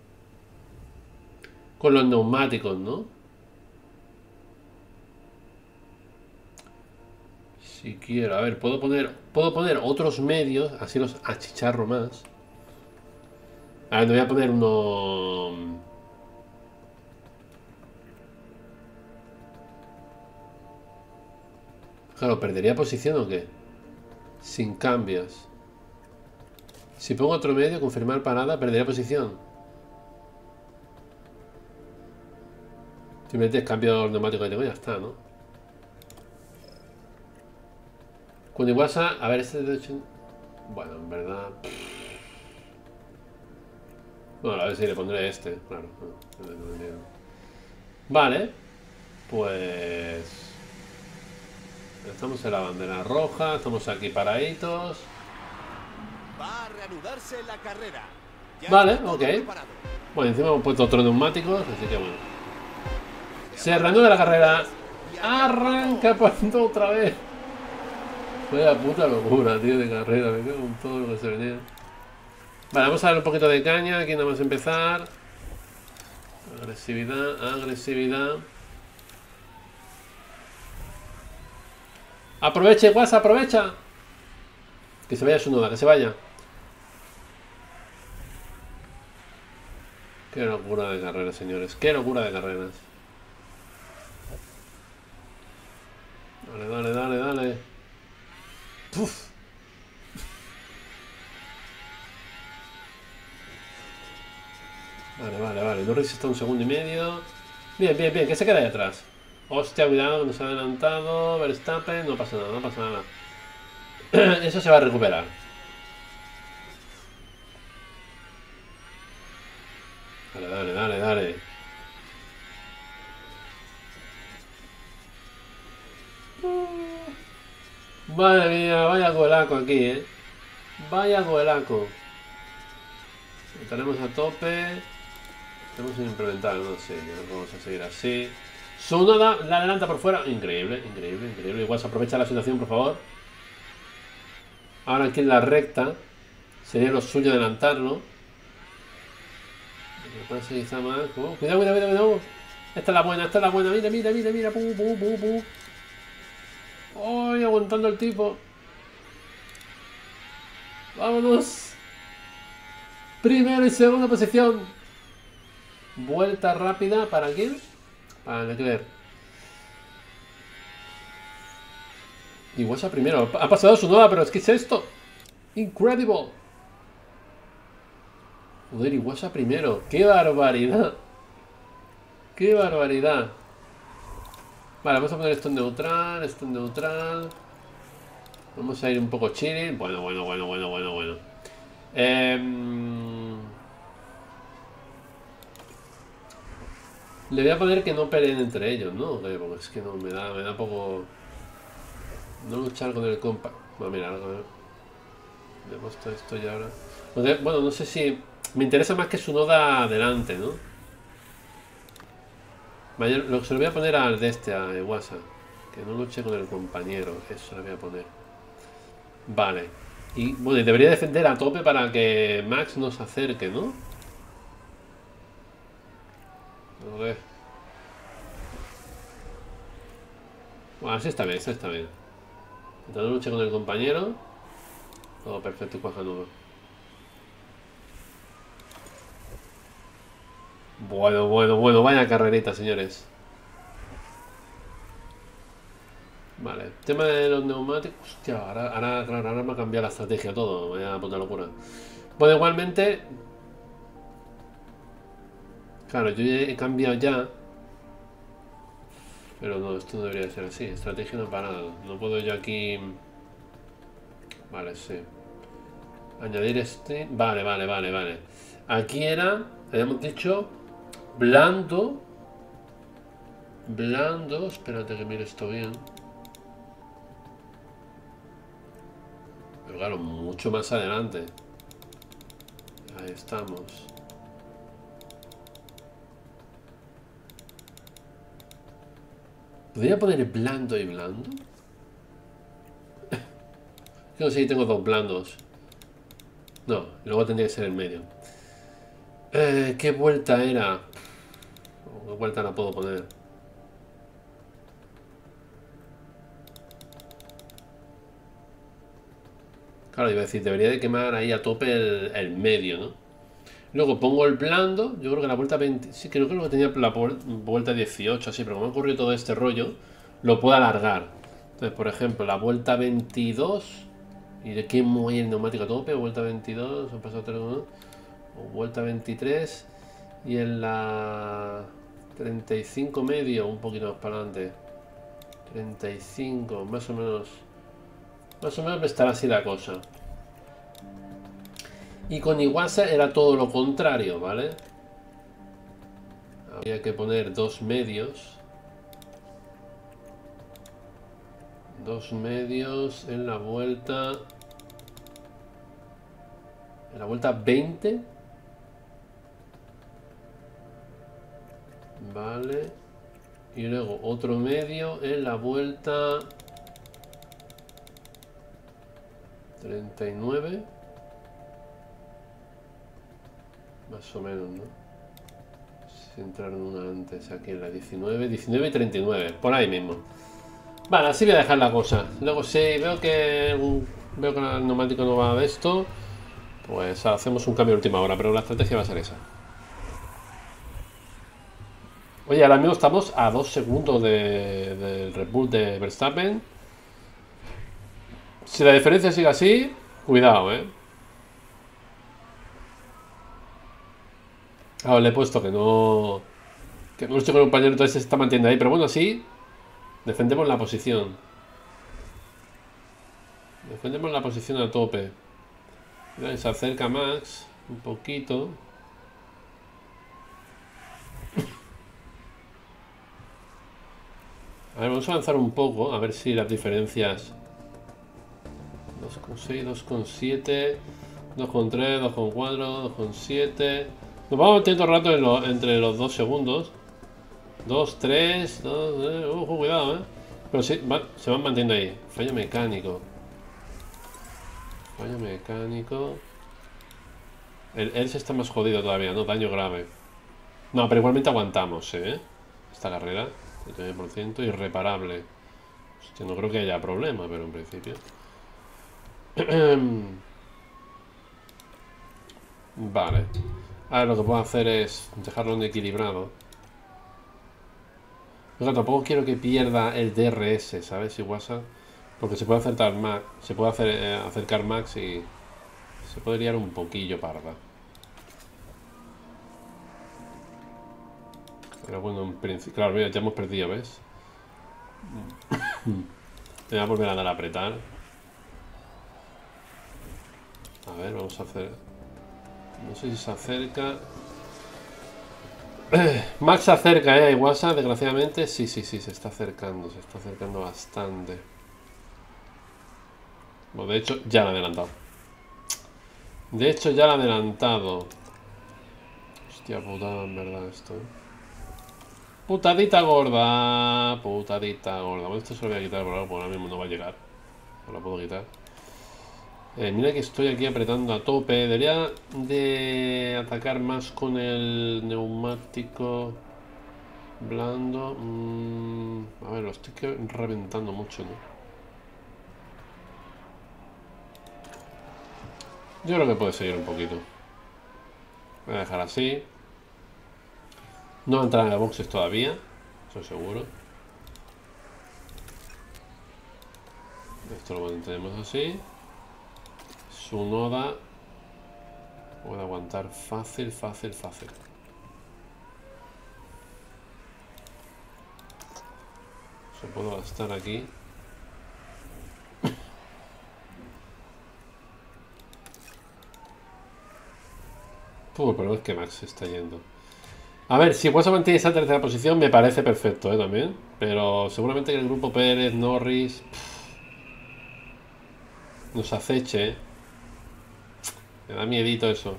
Con los neumáticos, ¿no? Si quiero, a ver, puedo poner puedo poner otros medios, así los achicharro más. A ver, no voy a poner uno... Claro, ¿perdería posición o qué? Sin cambios. Si pongo otro medio, confirmar parada, perdería posición. Simplemente cambio el neumático que tengo y ya está, ¿no? Con Iwasa, a ver, este de hecho... Bueno, en verdad... Bueno, a ver si le pondré este, claro. Vale. Pues... Estamos en la bandera roja, estamos aquí paraditos. Va a reanudarse la carrera. Ya Vale, está todo ok. preparado. Bueno, encima hemos puesto otros neumáticos, así que bueno. Se reanuda la carrera. Arranca pronto otra vez. Vaya puta locura, tío, de carrera. Me quedo con todo lo que se venía. Vale, vamos a dar un poquito de caña. Aquí nada más empezar. Agresividad, agresividad. Aproveche, guasa, aprovecha. Que se vaya su nuda, que se vaya. Qué locura de carreras, señores. Qué locura de carreras. Dale, dale, dale, dale. Puf. Vale, vale, vale. Norris está un segundo y medio. Bien, bien, bien. Que se queda ahí atrás. Hostia, cuidado, nos ha adelantado. Verstappen. No pasa nada, no pasa nada. Eso se va a recuperar. Dale, dale, dale, dale. Madre mía, vaya duelaco aquí, eh. Vaya duelaco. Lo tenemos a tope. Tenemos que implementar, no sé, vamos a seguir así. Tsunoda la adelanta por fuera. Increíble, increíble, increíble. Igual se aprovecha la situación, por favor. Ahora aquí en la recta sería lo suyo adelantarlo. Quizá más. Oh, cuidado, cuidado, cuidado, cuidado. Esta es la buena, esta es la buena. Mira, mira, mira, mira. Pu, pu, pu, pu. ¡Ay, aguantando el tipo! ¡Vámonos! Primera y segunda posición. Vuelta rápida. ¿Para quién? Para Leclerc. Y Wasa primero. Ha pasado su nueva, pero es que es esto. Incredible. Joder, y Wasa primero. ¡Qué barbaridad! ¡Qué barbaridad! Vale, vamos a poner esto en neutral, esto en neutral. Vamos a ir un poco chilling. Bueno, bueno, bueno, bueno, bueno, bueno. Eh, le voy a poner que no peleen entre ellos, ¿no? Porque es que no, me da, me da poco... No luchar con el compa... Bueno, mira, algo... Le he puesto esto ya ahora... Bueno, no sé si... Me interesa más que su noda adelante, ¿no? Vaya, lo que se lo voy a poner al de este, a Iwasa. Que no luche con el compañero. Eso le voy a poner. Vale. Y bueno, debería defender a tope para que Max nos acerque, ¿no? A ver. Bueno, así está bien, así está bien. Intentando luchar con el compañero. Todo perfecto y cuajanudo. Bueno, bueno, bueno, vaya carrerita, señores. Vale, tema de los neumáticos. Hostia, ahora, ahora, claro, ahora me ha cambiado la estrategia todo. Vaya puta locura. Bueno, igualmente. Claro, yo he cambiado ya. Pero no, esto no debería ser así. Estrategia no parado. No puedo yo aquí. Vale, sí. Añadir este. Vale, vale, vale, vale. Aquí era, habíamos dicho, blando. Blando. Espérate que mire esto bien. Pero claro, mucho más adelante. Ahí estamos. ¿Podría poner blando y blando? No sé si tengo dos blandos. No, luego tendría que ser el medio. Eh, ¿Qué vuelta era? ¿Qué vuelta la puedo poner? Claro, iba a decir, debería de quemar ahí a tope el, el medio, ¿no? Luego pongo el blando, yo creo que la vuelta veinte... Sí, creo que lo que tenía la vuelta dieciocho, así, pero como ha ocurrido todo este rollo, lo puedo alargar. Entonces, por ejemplo, la vuelta veintidós... Y le quemo ahí el neumático a tope, vuelta veintidós, han pasado tres, ¿no? O vuelta veintitrés. Y en la treinta y cinco medio, un poquito más para adelante. treinta y cinco, más o menos... Más o menos me estará así la cosa. Y con Iwasa era todo lo contrario, ¿vale? Había que poner dos medios. Dos medios en la vuelta... En la vuelta veinte. Vale. Y luego otro medio en la vuelta... treinta y nueve. Más o menos, ¿no? Si entraron una antes aquí en la diecinueve. diecinueve y treinta y nueve. Por ahí mismo. Vale, así voy a dejar la cosa. Luego si veo que... Veo que el neumático no va de esto... Pues hacemos un cambio de última hora. Pero la estrategia va a ser esa. Oye, ahora mismo estamos a dos segundos del de Red Bull de Verstappen. Si la diferencia sigue así, cuidado, eh. Ahora le he puesto que no... Que nuestro compañero entonces se está manteniendo ahí. Pero bueno, sí. Defendemos la posición. Defendemos la posición a tope. Se acerca Max. Un poquito. A ver, vamos a avanzar un poco. A ver si las diferencias... dos coma seis, dos coma siete, dos coma tres, dos coma cuatro, dos coma siete. Nos vamos metiendo todo el rato en lo, entre los dos segundos. dos, tres, dos, eh, ojo, cuidado, eh. Pero sí, va, se van manteniendo ahí. Fallo mecánico. Fallo mecánico. El, él se está más jodido todavía, ¿no? Daño grave. No, pero igualmente aguantamos, ¿eh? Esta carrera. setenta y nueve por ciento irreparable. Hostia, no creo que haya problema, pero en principio. Vale. Ahora lo que puedo hacer es dejarlo en equilibrado. Pero tampoco quiero que pierda el D R S, ¿sabes? Iwasa. Porque se puede acercar Max, se puede hacer, eh, acercar Max y se puede liar un poquillo parda. Pero bueno, en principio... Claro, mira, ya hemos perdido, ¿ves? Te voy a volver a dar a apretar. A ver, vamos a hacer... No sé si se acerca... Max se acerca, ¿eh? Iwasa, desgraciadamente. Sí, sí, sí, se está acercando. Se está acercando bastante. Bueno, de hecho, ya lo ha adelantado. De hecho, ya lo ha adelantado. Hostia putada, en verdad, esto, ¿eh? Putadita gorda. Putadita gorda. Bueno, esto se lo voy a quitar por ahora, porque ahora mismo no va a llegar. No lo puedo quitar. Eh, mira que estoy aquí apretando a tope. Debería de atacar más con el neumático blando. Mm, a ver, lo estoy reventando mucho, ¿no? Yo creo que puede seguir un poquito. Voy a dejar así. No va a entrar en las boxes todavía, eso seguro. Esto lo mantenemos así. Su Noda puede aguantar fácil, fácil, fácil. Se puedo gastar aquí. Uy, pero es que Max se está yendo. A ver, si Iwasa mantiene esa tercera posición me parece perfecto, ¿eh? También. Pero seguramente que el grupo Pérez, Norris... Pff, nos aceche, ¿eh? Me da miedito eso.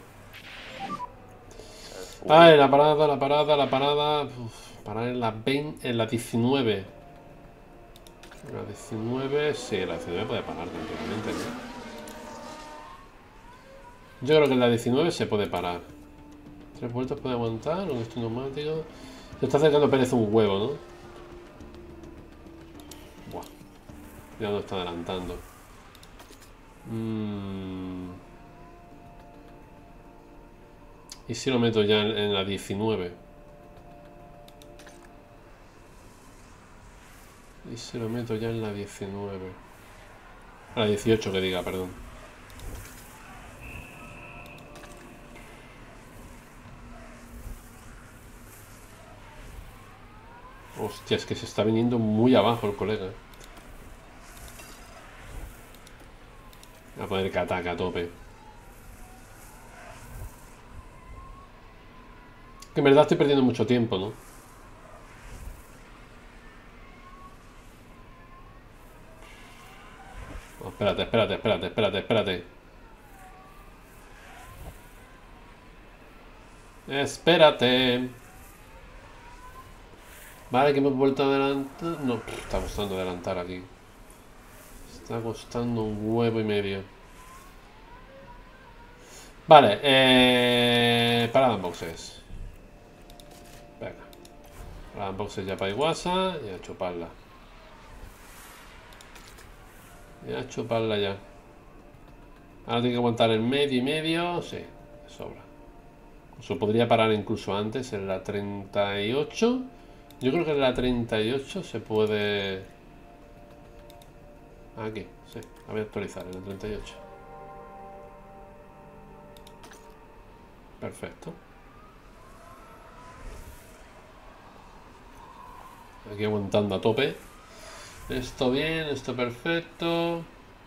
Ay, la parada, la parada, la parada... Uf, parar en la veinte, en la diecinueve. La diecinueve... Sí, la diecinueve puede parar tranquilamente, ¿no? Yo creo que en la diecinueve se puede parar. Tres vueltas puede aguantar, un esto neumático. Se está acercando Pérez un huevo, ¿no? Buah. Ya lo está adelantando. Mm. ¿Y si lo meto ya en, en la diecinueve? ¿Y si lo meto ya en la diecinueve? A la dieciocho que diga, perdón. Hostia, es que se está viniendo muy abajo el colega. A poner que ataca a tope. Que en verdad estoy perdiendo mucho tiempo, ¿no? Oh, espérate, espérate, espérate, espérate, espérate. Espérate. Vale, que hemos vuelto a adelantar. No, está costando adelantar aquí. Está costando un huevo y medio. Vale, eh... parada en boxes. Venga. Parada en boxes ya para Iguasa y a chuparla. Y a chuparla ya. Ahora tiene que aguantar en medio y medio. Sí, de sobra. Se podría parar incluso antes, en la treinta y ocho. Yo creo que en la treinta y ocho se puede... Aquí, sí, la voy a actualizar en la treinta y ocho. Perfecto. Aquí aguantando a tope. Esto bien, esto perfecto.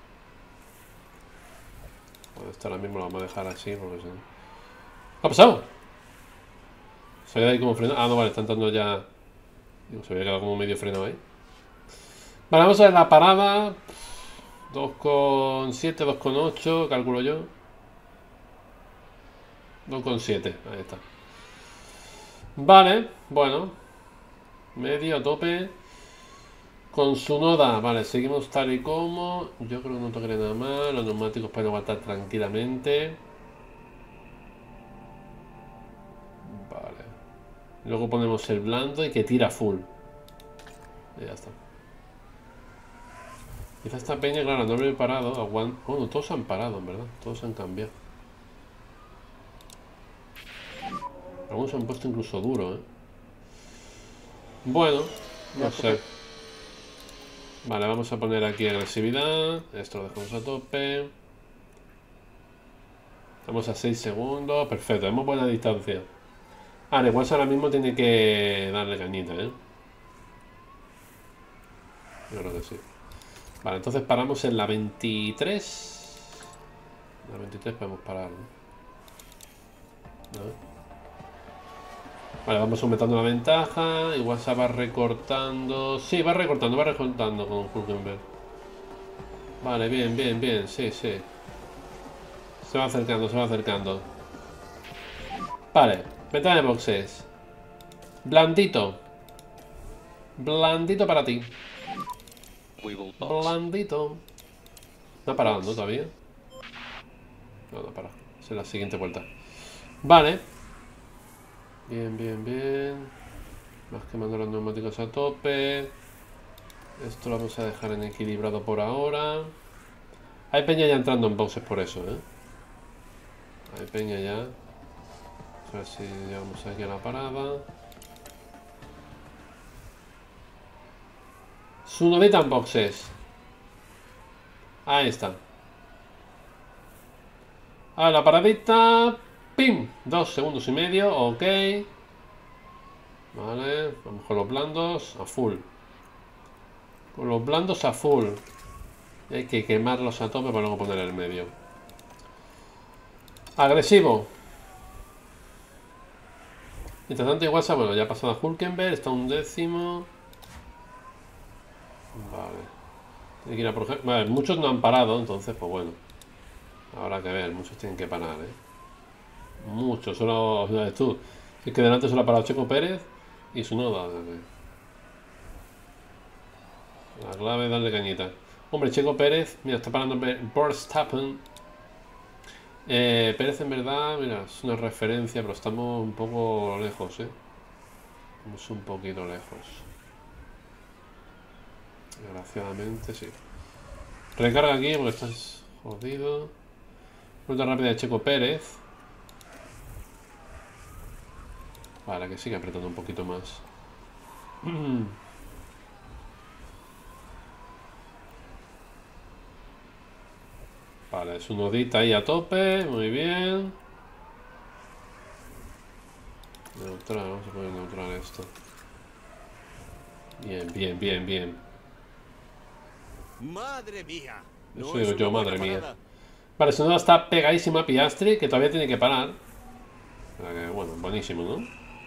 Bueno, esto ahora mismo lo vamos a dejar así porque si no... ¿Qué ha pasado? Se había ahí como frenado. Ah, no, vale, está entrando ya... Digo, se había quedado como medio frenado ahí. Vale, vamos a ver la parada. dos coma siete, dos coma ocho, calculo yo. dos coma siete, ahí está. Vale, bueno. Medio a tope. Con su noda, vale, seguimos tal y como. Yo creo que no tocaré nada más. Los neumáticos pueden aguantar tranquilamente. Vale. Luego ponemos el blando y que tira full. Y ya está. Quizá esta peña, claro, no me he parado. Aguant... Bueno, todos han parado, en verdad. Todos han cambiado. Algunos se han puesto incluso duro, ¿eh? Bueno, no sé. Vale, vamos a poner aquí agresividad. Esto lo dejamos a tope. Estamos a seis segundos. Perfecto, tenemos buena distancia. Ah, igual ahora mismo tiene que darle cañita, ¿eh? Yo creo que sí. Vale, entonces paramos en la veintitrés. En la veintitrés podemos parar, ¿no? ¿No? Vale, vamos aumentando la ventaja. Igual se va recortando. Sí, va recortando, va recortando con Hulkenberg. Vale, bien, bien, bien. Sí, sí. Se va acercando, se va acercando. Vale, ventana de boxes. Blandito. Blandito para ti. Blandito. No ha parado, ¿no? Todavía. No, no ha parado. Es la siguiente vuelta. Vale. Bien, bien, bien. Más quemando los neumáticos a tope. Esto lo vamos a dejar en equilibrado por ahora. Hay peña ya entrando en boxes por eso, ¿eh? Hay peña ya. A ver si llegamos aquí a la parada. Su novita en boxes. Ahí está. A la paradita. ¡Pim! Dos segundos y medio. Ok. Vale. Vamos con los blandos a full. Con los blandos a full. Y hay que quemarlos a tope para luego poner el medio. Agresivo. Mientras tanto, igual, bueno, ya ha pasado a Hulkenberg. Está un décimo. Vale. Tiene que ir a por ejemplo. Vale, muchos no han parado, entonces, pues bueno. Habrá que ver, muchos tienen que parar, ¿eh? Muchos, solo. ¿Sabes tú? Es que delante solo ha parado Checo Pérez y su noda. La clave es darle cañita. Hombre, Checo Pérez, mira, está parando Verstappen. Eh, Pérez en verdad, mira, es una referencia, pero estamos un poco lejos, ¿eh? Estamos un poquito lejos. Desgraciadamente, sí. Recarga aquí porque estás jodido. Vuelta rápida de Checo Pérez. Vale, que sigue apretando un poquito más. Vale, su nodita ahí a tope. Muy bien. Neutral, vamos a poner neutral esto. Bien, bien, bien, bien. Madre mía. No Eso digo es yo, una madre buena mía. parada. Vale, su noda está pegadísima a Piastri, que todavía tiene que parar. O sea que, bueno, buenísimo, ¿no?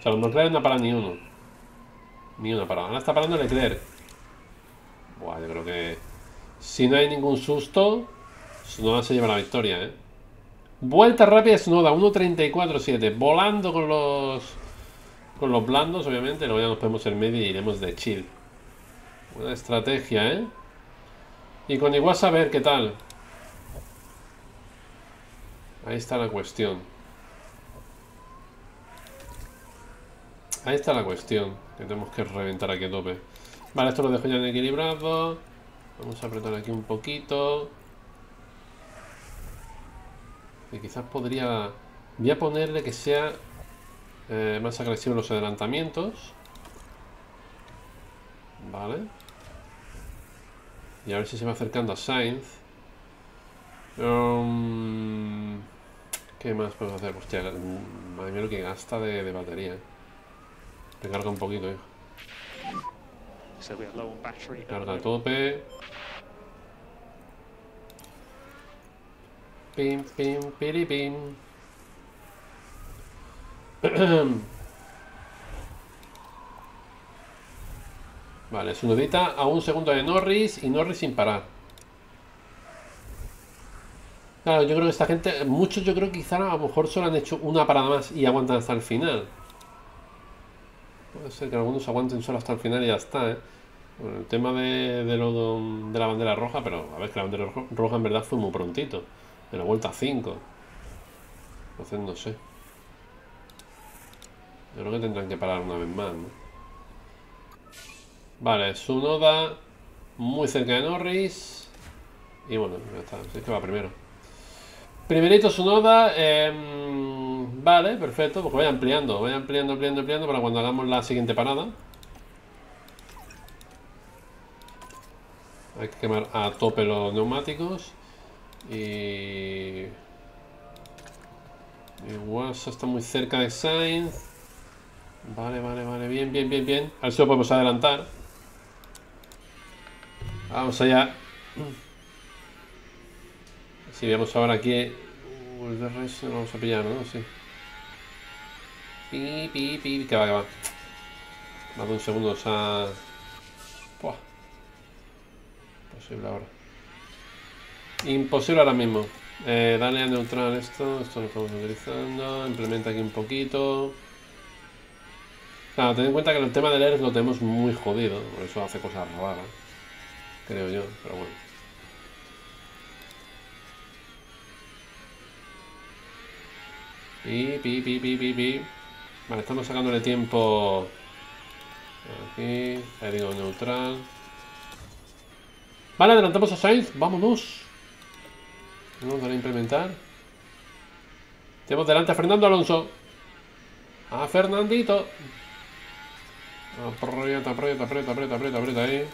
sea, los McLaren no ha parado ni uno. Ni una parada. Ahora está parando Leclerc. Buah, yo creo que si no hay ningún susto, Tsunoda se lleva la victoria, ¿eh? Vuelta rápida Tsunoda, uno treinta y cuatro siete. Volando con los con los blandos, obviamente. Luego ya nos ponemos en medio y iremos de chill. Buena estrategia, ¿eh? Y con Iwasa a ver qué tal. Ahí está la cuestión. Ahí está la cuestión. Que tenemos que reventar aquí a tope. Vale, esto lo dejo ya en equilibrado. Vamos a apretar aquí un poquito. Y quizás podría... Voy a ponerle que sea eh, más agresivo en los adelantamientos. Vale. Y a ver si se va acercando a Sainz. Um, ¿Qué más podemos hacer? Hostia, madre mía lo que gasta de, de batería. Recarga un poquito, hijo. Carga a tope. Pim, pim, piri, pim. Vale, su nudita a un segundo de Norris y Norris sin parar. Claro, yo creo que esta gente, muchos yo creo que quizá a lo mejor solo han hecho una parada más y aguantan hasta el final. Puede ser que algunos aguanten solo hasta el final y ya está, ¿eh? Bueno, el tema de, de, lo, de la bandera roja, pero a ver que la bandera roja en verdad fue muy prontito. En la vuelta cinco. Entonces no sé. Yo creo que tendrán que parar una vez más, ¿no? Vale, Tsunoda muy cerca de Norris. Y bueno, ya está. Es que va primero. Primerito Tsunoda. Eh, vale, perfecto. Pues voy ampliando. Voy ampliando, ampliando, ampliando para cuando hagamos la siguiente parada. Hay que quemar a tope los neumáticos. Y... Igual está muy cerca de Sainz. Vale, vale, vale. Bien, bien, bien, bien. A ver si lo podemos adelantar. Vamos allá. Si vemos ahora aquí... Uh, el D R S lo vamos a pillar, ¿no? Sí. Pi, pi, pi. Que va, que va. Más de un segundo a... Puah. Imposible ahora. Imposible ahora mismo. Eh, dale a neutral esto. Esto lo estamos utilizando. Implementa aquí un poquito. Claro, ten en cuenta que el tema del E R S lo tenemos muy jodido. Por eso hace cosas raras. Creo yo, pero bueno. Pi, pi, pi, pi, pi, pi. Vale, estamos sacándole tiempo. Aquí. Ahí digo neutral. Vale, adelantamos a Sainz. Vámonos. Vamos a implementar. Tenemos delante a Fernando Alonso. A Fernandito. Aprieta, aprieta, aprieta, aprieta, aprieta, aprieta ahí.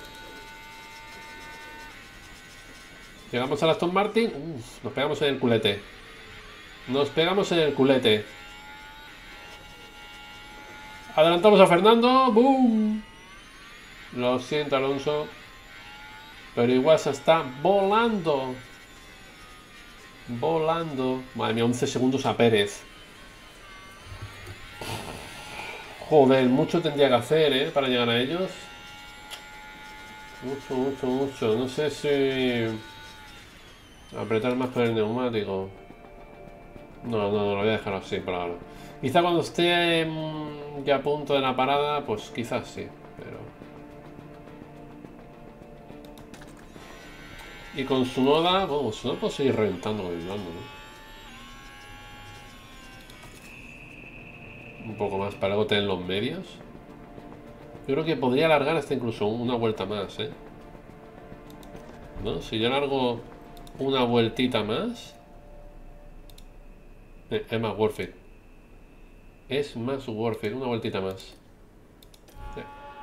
Llegamos al Aston Martin. Uf, nos pegamos en el culete. Nos pegamos en el culete. Adelantamos a Fernando. ¡Boom! Lo siento, Alonso. Pero igual se está volando. Volando. Madre mía, once segundos a Pérez. Joder, mucho tendría que hacer, ¿eh? Para llegar a ellos. Mucho, mucho, mucho. No sé si... apretar más con el neumático. No, no, no, lo voy a dejar así por ahora. Quizá cuando esté mmm, ya a punto de la parada, pues quizás sí, pero... Y con Tsunoda, bueno, Tsunoda puedo seguir reventando con el blando, ¿no? Un poco más para luego tener los medios. Yo creo que podría alargar hasta incluso una vuelta más, ¿eh? ¿No? Si yo largo una vueltita más... Eh, es más worth it. Es más worth it, una vueltita más. Sí.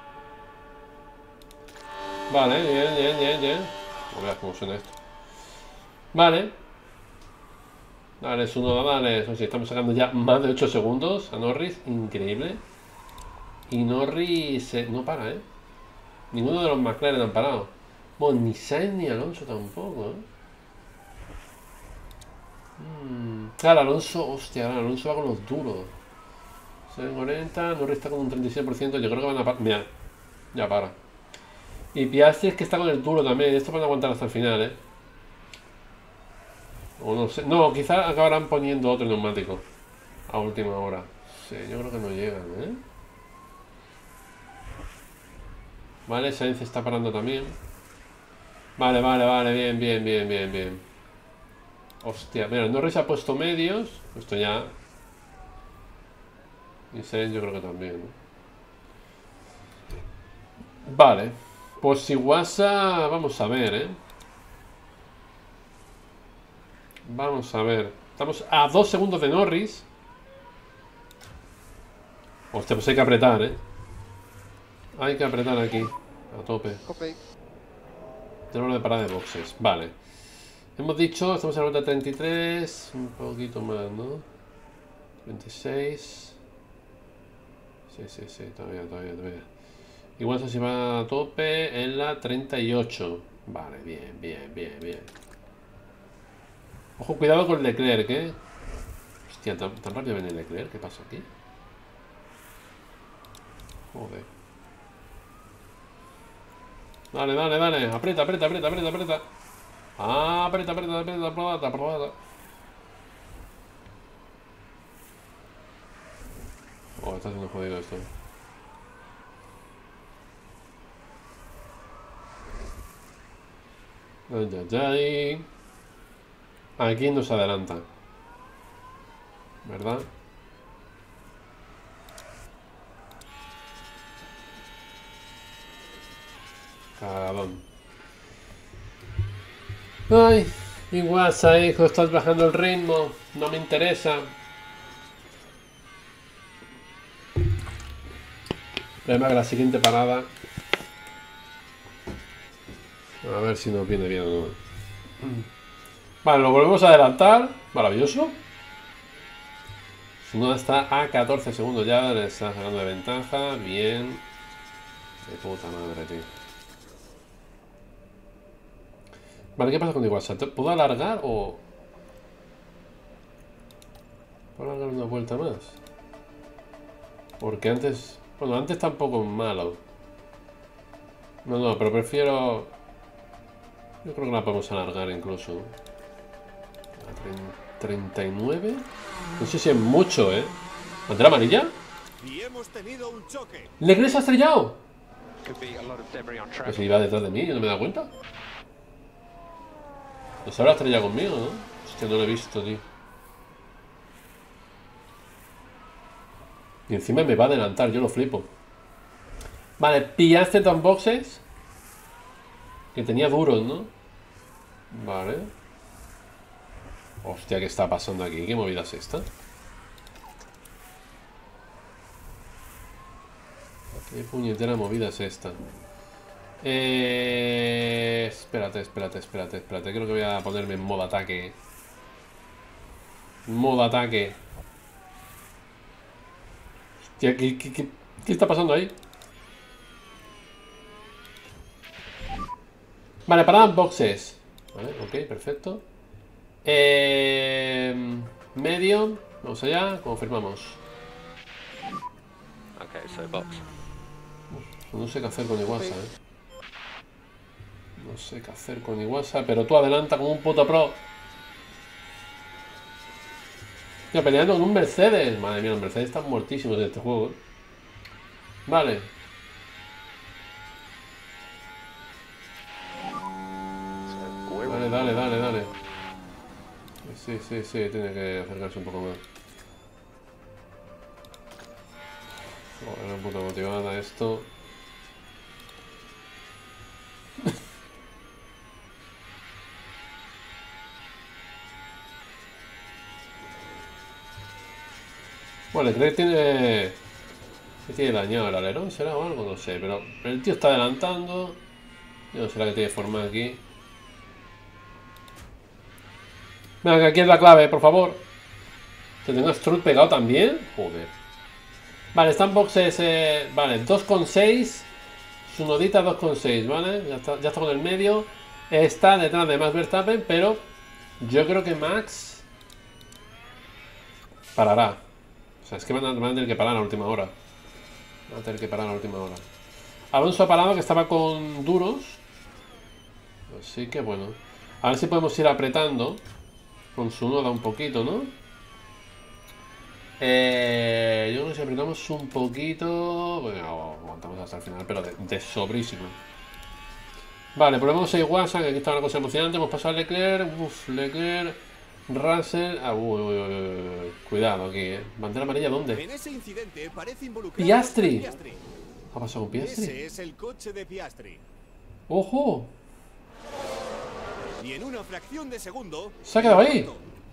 Vale, bien, bien, bien, bien. A ver cómo suena esto. Vale. Dale, es uno, dale. Eso sí, estamos sacando ya más de ocho segundos a Norris. Increíble. Y Norris eh, no para, ¿eh? Ninguno de los McLaren han parado. Bueno, ni Sainz ni Alonso tampoco, ¿eh? Hmm. Claro, Alonso, hostia, Alonso va con los duros. cuarenta, Norris está con un treinta y seis por ciento. Yo creo que van a parar. Mira, ya para. Y Piastri es que está con el duro también. Esto van a aguantar hasta el final, ¿eh? O no sé. No, quizá acabarán poniendo otro neumático a última hora. Sí, yo creo que no llegan, ¿eh? Vale, Sainz está parando también. Vale, vale, vale, bien, bien, bien, bien, bien. Hostia, mira, Norris ha puesto medios. Esto ya. Y Sainz yo creo que también, ¿no? Vale. Pues Iwasa, vamos a ver, ¿eh? Vamos a ver. Estamos a dos segundos de Norris. Hostia, pues hay que apretar, ¿eh? Hay que apretar aquí. A tope. Tenemos de parada de boxes. Vale. Hemos dicho, estamos en la vuelta treinta y tres. Un poquito más, ¿no? veintiséis. Sí, sí, sí. Todavía, todavía, todavía. Igual se va a tope en la treinta y ocho. Vale, bien, bien, bien, bien. Ojo, cuidado con Leclerc, ¿eh? Hostia, ¿tan, tan rápido viene Leclerc? ¿Qué pasa aquí? Joder. Dale, dale, dale. Aprieta, aprieta, aprieta, aprieta, aprieta. Ah, aprieta, aprieta, aprieta, aprobada, aprobada. Oh, está siendo jodido esto. Ay, ay, ay. Aquí nos adelanta, ¿verdad? Cagadón. Ay, igual, hijo, estás bajando el ritmo. No me interesa. Además que la siguiente parada. A ver si nos viene bien o no. Vale, lo volvemos a adelantar. Maravilloso. Su noda está a catorce segundos ya. Le está sacando de ventaja. Bien. De puta madre, tío. Vale, ¿qué pasa con WhatsApp? ¿Puedo alargar o...? ¿Puedo alargar una vuelta más? Porque antes... Bueno, antes tampoco es malo. No, no, pero prefiero... Yo creo que la podemos alargar incluso. A treinta y nueve. No sé si es mucho, ¿eh? ¿Bandera amarilla? Y hemos tenido un choque. ¡Leclerc se ha estrellado! Pues si iba detrás de mí, yo no me he dado cuenta. Pues habrá estrellado conmigo, ¿no? Hostia, no lo he visto, tío. Y encima me va a adelantar, yo lo flipo. Vale, pillaste tan boxes. Que tenía duros, ¿no? Vale. Hostia, ¿qué está pasando aquí? ¿Qué movida es esta? ¿Qué puñetera movida es esta? Eh... Espérate, espérate, espérate, espérate. Creo que voy a ponerme en modo ataque. Modo ataque. Hostia, ¿qué, qué, qué, qué está pasando ahí? Vale, paradas boxes. Vale, ok, perfecto. Eh, medio. Vamos allá, confirmamos. Ok, so box. No sé qué hacer con Iwasa, eh. No sé qué hacer con Iwasa, pero tú adelanta como un puto pro. Tío, peleando con un Mercedes. Madre mía, los Mercedes están muertísimos en este juego, eh. Vale. Dale, dale, dale, dale. Sí, sí, sí, tiene que acercarse un poco más. Joder, una puta motivada esto. Bueno, creo que tiene... ¿Qué tiene dañado el alerón? ¿Será o algo? No sé, pero el tío está adelantando. Yo no sé la que tiene forma aquí. Venga, que aquí es la clave, por favor. Que tengo Strut pegado también. Joder. Vale, están boxes... Eh, vale, dos coma seis. Su nodita dos coma seis, ¿vale? Ya está, ya está con el medio. Está detrás de Max Verstappen, pero yo creo que Max parará. O sea, es que van a, van a tener que parar a la última hora. Van a tener que parar a la última hora. Alonso ha parado, que estaba con duros. Así que bueno. A ver si podemos ir apretando con su noda un poquito, ¿no? Eh, yo creo que si apretamos un poquito... Bueno, aguantamos hasta el final, pero de, de sobrísimo. Vale, probemos a Iwasa, que aquí está una cosa emocionante. Hemos pasado a Leclerc. Uf, Leclerc. Russell. Ah, uy, uy, uy, uy. Cuidado aquí, eh. Bandera amarilla, ¿dónde? En ese incidente parece involucrado Piastri. Piastri. ¿Qué ha pasado con Piastri? Ese es el coche de Piastri. ¡Ojo! Y en una fracción de segundo... Se ha quedado ahí.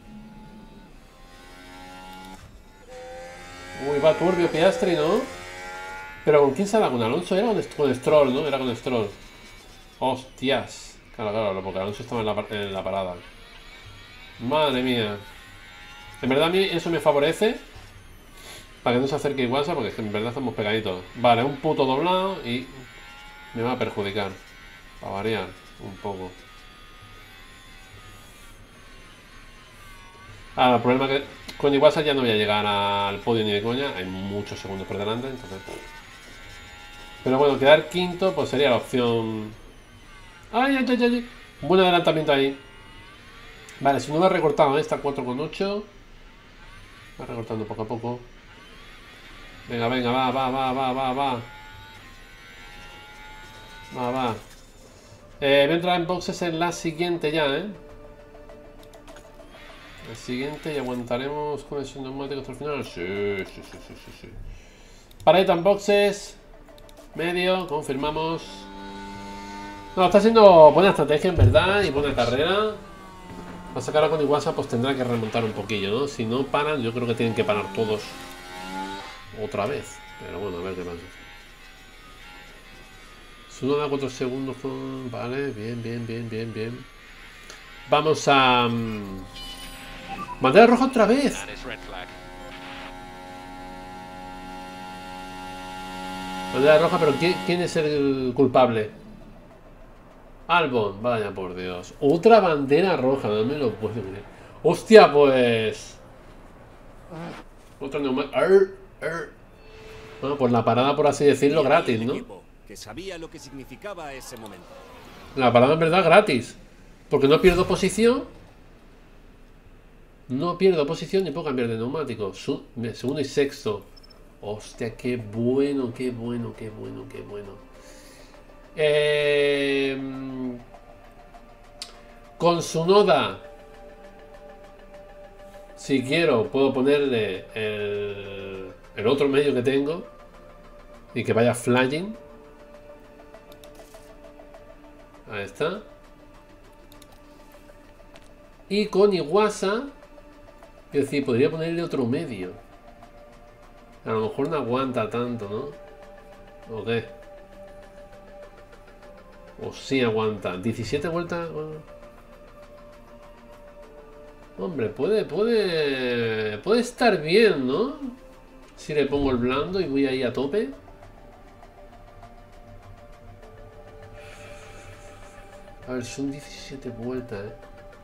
Uy, va turbio Piastri, ¿no? Pero ¿con quién se da? ¿Con Alonso? Era con, con Stroll, ¿no? Era con Stroll. Hostias. Claro, claro, porque Alonso estaba en la, en la parada. Madre mía. En verdad a mí eso me favorece. Para que no se acerque Iwasa, porque en verdad estamos pegaditos. Vale, un puto doblado y me va a perjudicar. Para variar un poco. Ah, el problema es que con Iwasa ya no voy a llegar al podio ni de coña. Hay muchos segundos por delante, entonces... Pero bueno, quedar quinto pues sería la opción... ¡Ay, ay, ay, ay! Un buen adelantamiento ahí. Vale, si no me ha recortado, ¿eh? Está cuatro coma ocho. Va recortando poco a poco. Venga, venga, va, va, va, va, va, va. Va, va. Eh, voy a entrar en boxes en la siguiente ya, ¿eh? La siguiente y aguantaremos con esos neumáticos hasta el final. Sí, sí, sí, sí, sí, sí. Paradita en boxes. Medio, confirmamos. No, está siendo buena estrategia en verdad y buena carrera. Pasa que ahora con Iwasa pues tendrá que remontar un poquillo, ¿no? Si no paran, yo creo que tienen que parar todos otra vez. Pero bueno, a ver qué pasa. Su da cuatro segundos con... Vale, bien, bien, bien, bien, bien. Vamos a... Um... Bandera roja otra vez. Bandera roja, pero ¿quién, quién es el culpable? Albon, vaya por Dios. Otra bandera roja, no me lo puedo creer. Hostia, pues... Otro neumático. Bueno, pues la parada, por así decirlo, gratis, ¿no? Que sabía lo que significaba ese momento. La parada en verdad gratis. Porque no pierdo posición. No pierdo posición ni puedo cambiar de neumático. Segundo y sexto. Hostia, qué bueno, qué bueno, qué bueno, qué bueno. Eh, con su noda, si quiero, puedo ponerle el, el otro medio que tengo y que vaya flying. Ahí está. Y con Iwasa, es decir, podría ponerle otro medio. A lo mejor no aguanta tanto, ¿no? ¿O qué? O sí aguanta. diecisiete vueltas. Hombre, puede, puede... Puede estar bien, ¿no? Si le pongo el blando y voy ahí a tope. A ver, son diecisiete vueltas, ¿eh?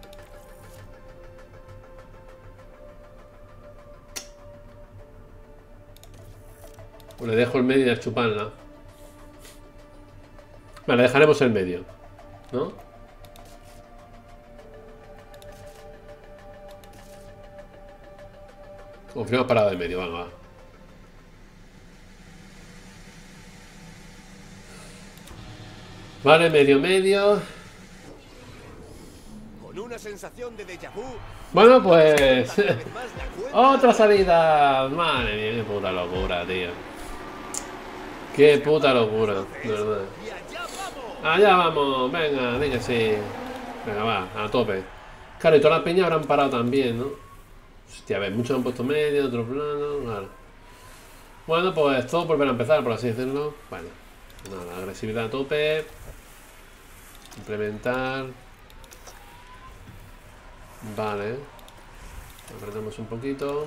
Pues le dejo el medio y a chuparla. Vale, dejaremos el medio, ¿no? Confirmamos parada de medio, venga, va. Vale, medio, medio. Con una sensación de déjà vu. Bueno, pues... Otra salida. Madre mía, qué puta locura, tío. Qué puta locura, de verdad. Allá vamos, venga, di que sí. Venga, va, a tope. Claro, y todas las peñas habrán parado también, ¿no? Hostia, a ver, muchos han puesto medio, otros plano, claro. Bueno, pues todo volver a empezar, por así decirlo. Bueno, nada, agresividad a tope. Implementar. Vale. Apretamos un poquito.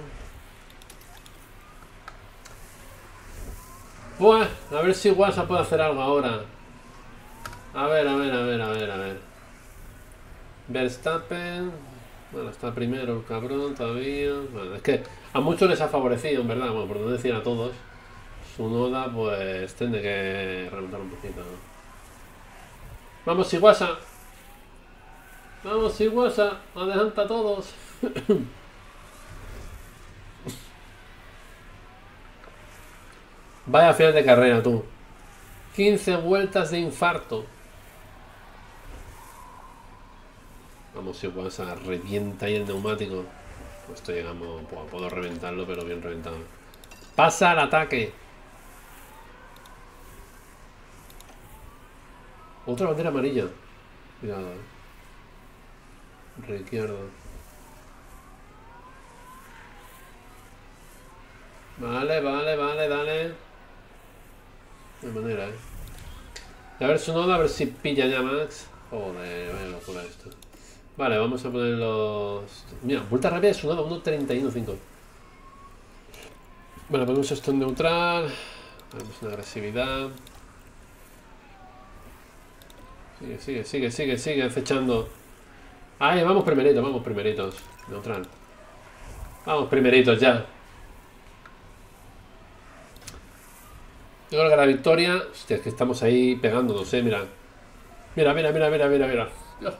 Pues, a ver si WhatsApp puede hacer algo ahora. A ver, a ver, a ver, a ver, a ver. Verstappen. Bueno, está primero el cabrón todavía. Bueno, es que a muchos les ha favorecido, en verdad. Bueno, por no decir a todos. Su Noda, pues, tiene que remontar un poquito, ¿no? ¡Vamos, Iguasa! ¡Vamos, Iguasa! ¡Adelanta a todos! Vaya final de carrera, tú. quince vueltas de infarto. Vamos, Iguasa, revienta ahí el neumático. Pues esto llegamos, pues, puedo reventarlo, pero bien reventado. Pasa al ataque. Otra bandera amarilla. Cuidado, eh. Reizquierdo. Vale, vale, vale, dale. De manera, eh. A ver su noda, a ver si pilla ya Max. Joder, vaya locura esto. Vale, vamos a poner los... Mira, vuelta rápida de su noda, uno treinta y uno cinco. Bueno, ponemos esto en neutral. Hacemos una agresividad. Sigue, sigue, sigue, sigue, sigue acechando. Ahí, vamos primeritos, vamos primeritos. Neutral. Vamos primeritos ya. Yo creo que la victoria... Hostia, es que estamos ahí pegándonos, eh, mira. Mira, mira, mira, mira, mira, mira. Dios.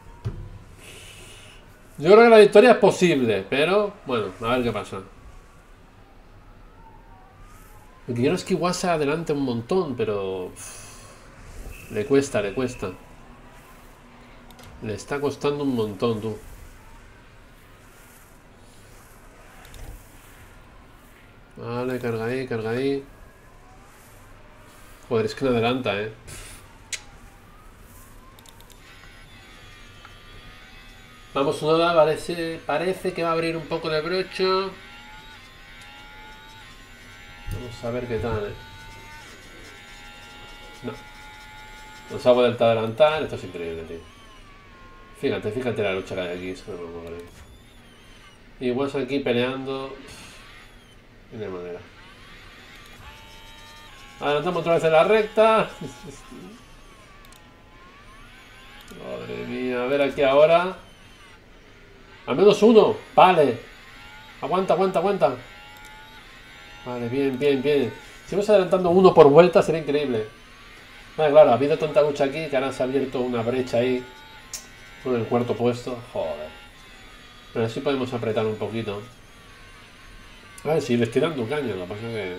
Yo creo que la victoria es posible, pero... Bueno, a ver qué pasa. Lo que quiero es que Iguasa adelante un montón, pero... Uf, le cuesta, le cuesta. Le está costando un montón, tú. Vale, carga ahí, carga ahí. Joder, es que no adelanta, eh. Vamos, Noda, parece, parece que va a abrir un poco de brocho. Vamos a ver qué tal, eh. No. Nos ha vuelto a adelantar. Esto es increíble, tío. Fíjate, fíjate la lucha que hay aquí. Eso no lo puedo creer. Igual aquí peleando. De manera. Adelantamos otra vez en la recta. Madre mía, a ver aquí ahora. Al menos uno, vale. Aguanta, aguanta, aguanta. Vale, bien, bien, bien. Si vamos adelantando uno por vuelta sería increíble. Vale, claro, ha habido tanta lucha aquí que ahora se ha abierto una brecha ahí. Con el cuarto puesto. Joder. Pero así podemos apretar un poquito. A ver, si le estoy dando un caño, lo que pasa es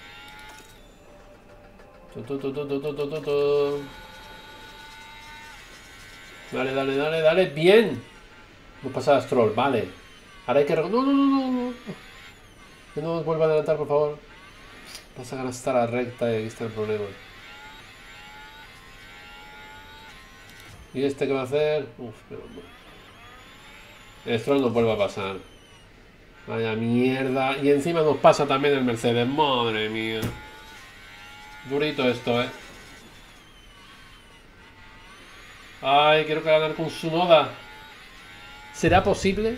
que... Tu, tu, tu, tu, tu, tu, tu, tu. Dale, dale, dale, dale. Bien. Hemos pasado a Stroll, vale. Ahora hay que... No, no, no, no, no. Que no nos vuelva a adelantar, por favor. Vas a gastar la recta y aquí está el problema. ¿Y este qué va a hacer? Uf, pero no. El Stroll no vuelve a pasar. Vaya mierda. Y encima nos pasa también el Mercedes. Madre mía. Durito esto, eh. Ay, quiero que ganar con Tsunoda. ¿Será posible?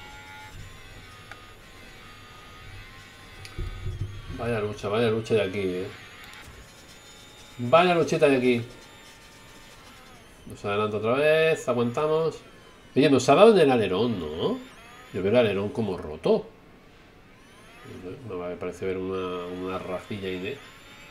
Vaya lucha, vaya lucha de aquí, eh. Vaya luchita de aquí. Nos adelanta otra vez, aguantamos. Oye, nos ha dado en el alerón, ¿no? Yo veo el alerón como roto. Me parece ver una, una rajilla ahí de...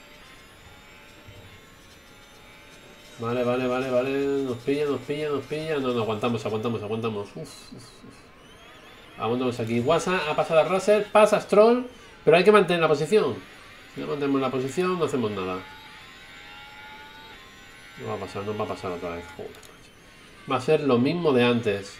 Vale, vale, vale, vale. Nos pilla, nos pilla, nos pilla. No, no, aguantamos, aguantamos, aguantamos. Uf, uf, uf. Aguantamos aquí. Wasa ha pasado a Russell, pasa Stroll. Pero hay que mantener la posición. Si no mantenemos la posición, no hacemos nada. No va a pasar, no va a pasar otra vez. Joder. Va a ser lo mismo de antes.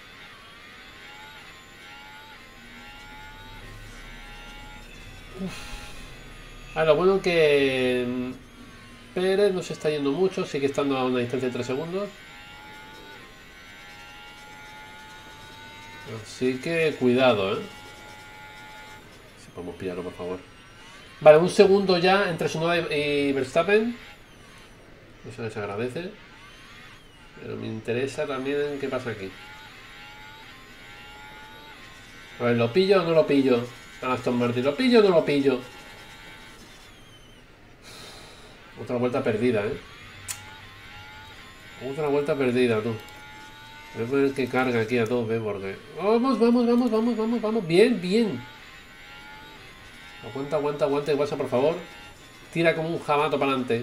Uf. Ah, lo bueno que Pérez no se está yendo mucho, sigue estando a una distancia de tres segundos. Así que cuidado, ¿eh? Si podemos pillarlo, por favor. Vale, un segundo ya entre Tsunoda y Verstappen. Eso les agradece. Pero me interesa también qué pasa aquí. A ver, ¿lo pillo o no lo pillo? A Aston Martin, ¿lo pillo o no lo pillo? Otra vuelta perdida, ¿eh? Otra vuelta perdida, tú. Voy a poner que carga aquí a tope porque... Vamos, vamos, vamos, vamos, vamos, vamos. Bien, bien. Aguanta, aguanta, aguanta. Igual, por favor. Tira como un jamato para adelante.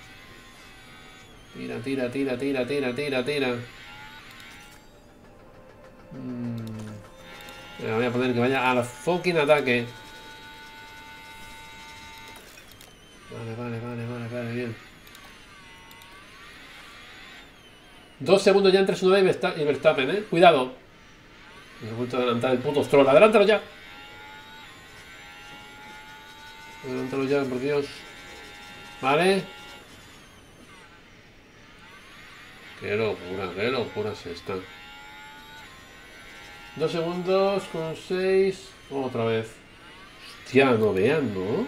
Tira, tira, tira, tira, tira, tira, tira. Mm. Voy a poner que vaya al fucking ataque. Vale, vale, vale, vale, vale, bien. Dos segundos ya entre Tsunoda y Verstappen, eh. Cuidado. Me he vuelto a adelantar el puto Stroll. Adelántalo ya. Adelántalo ya, por Dios. Vale. Qué locura, qué locura es esta. Dos segundos con seis. Otra vez. Hostia, no vean, ¿no?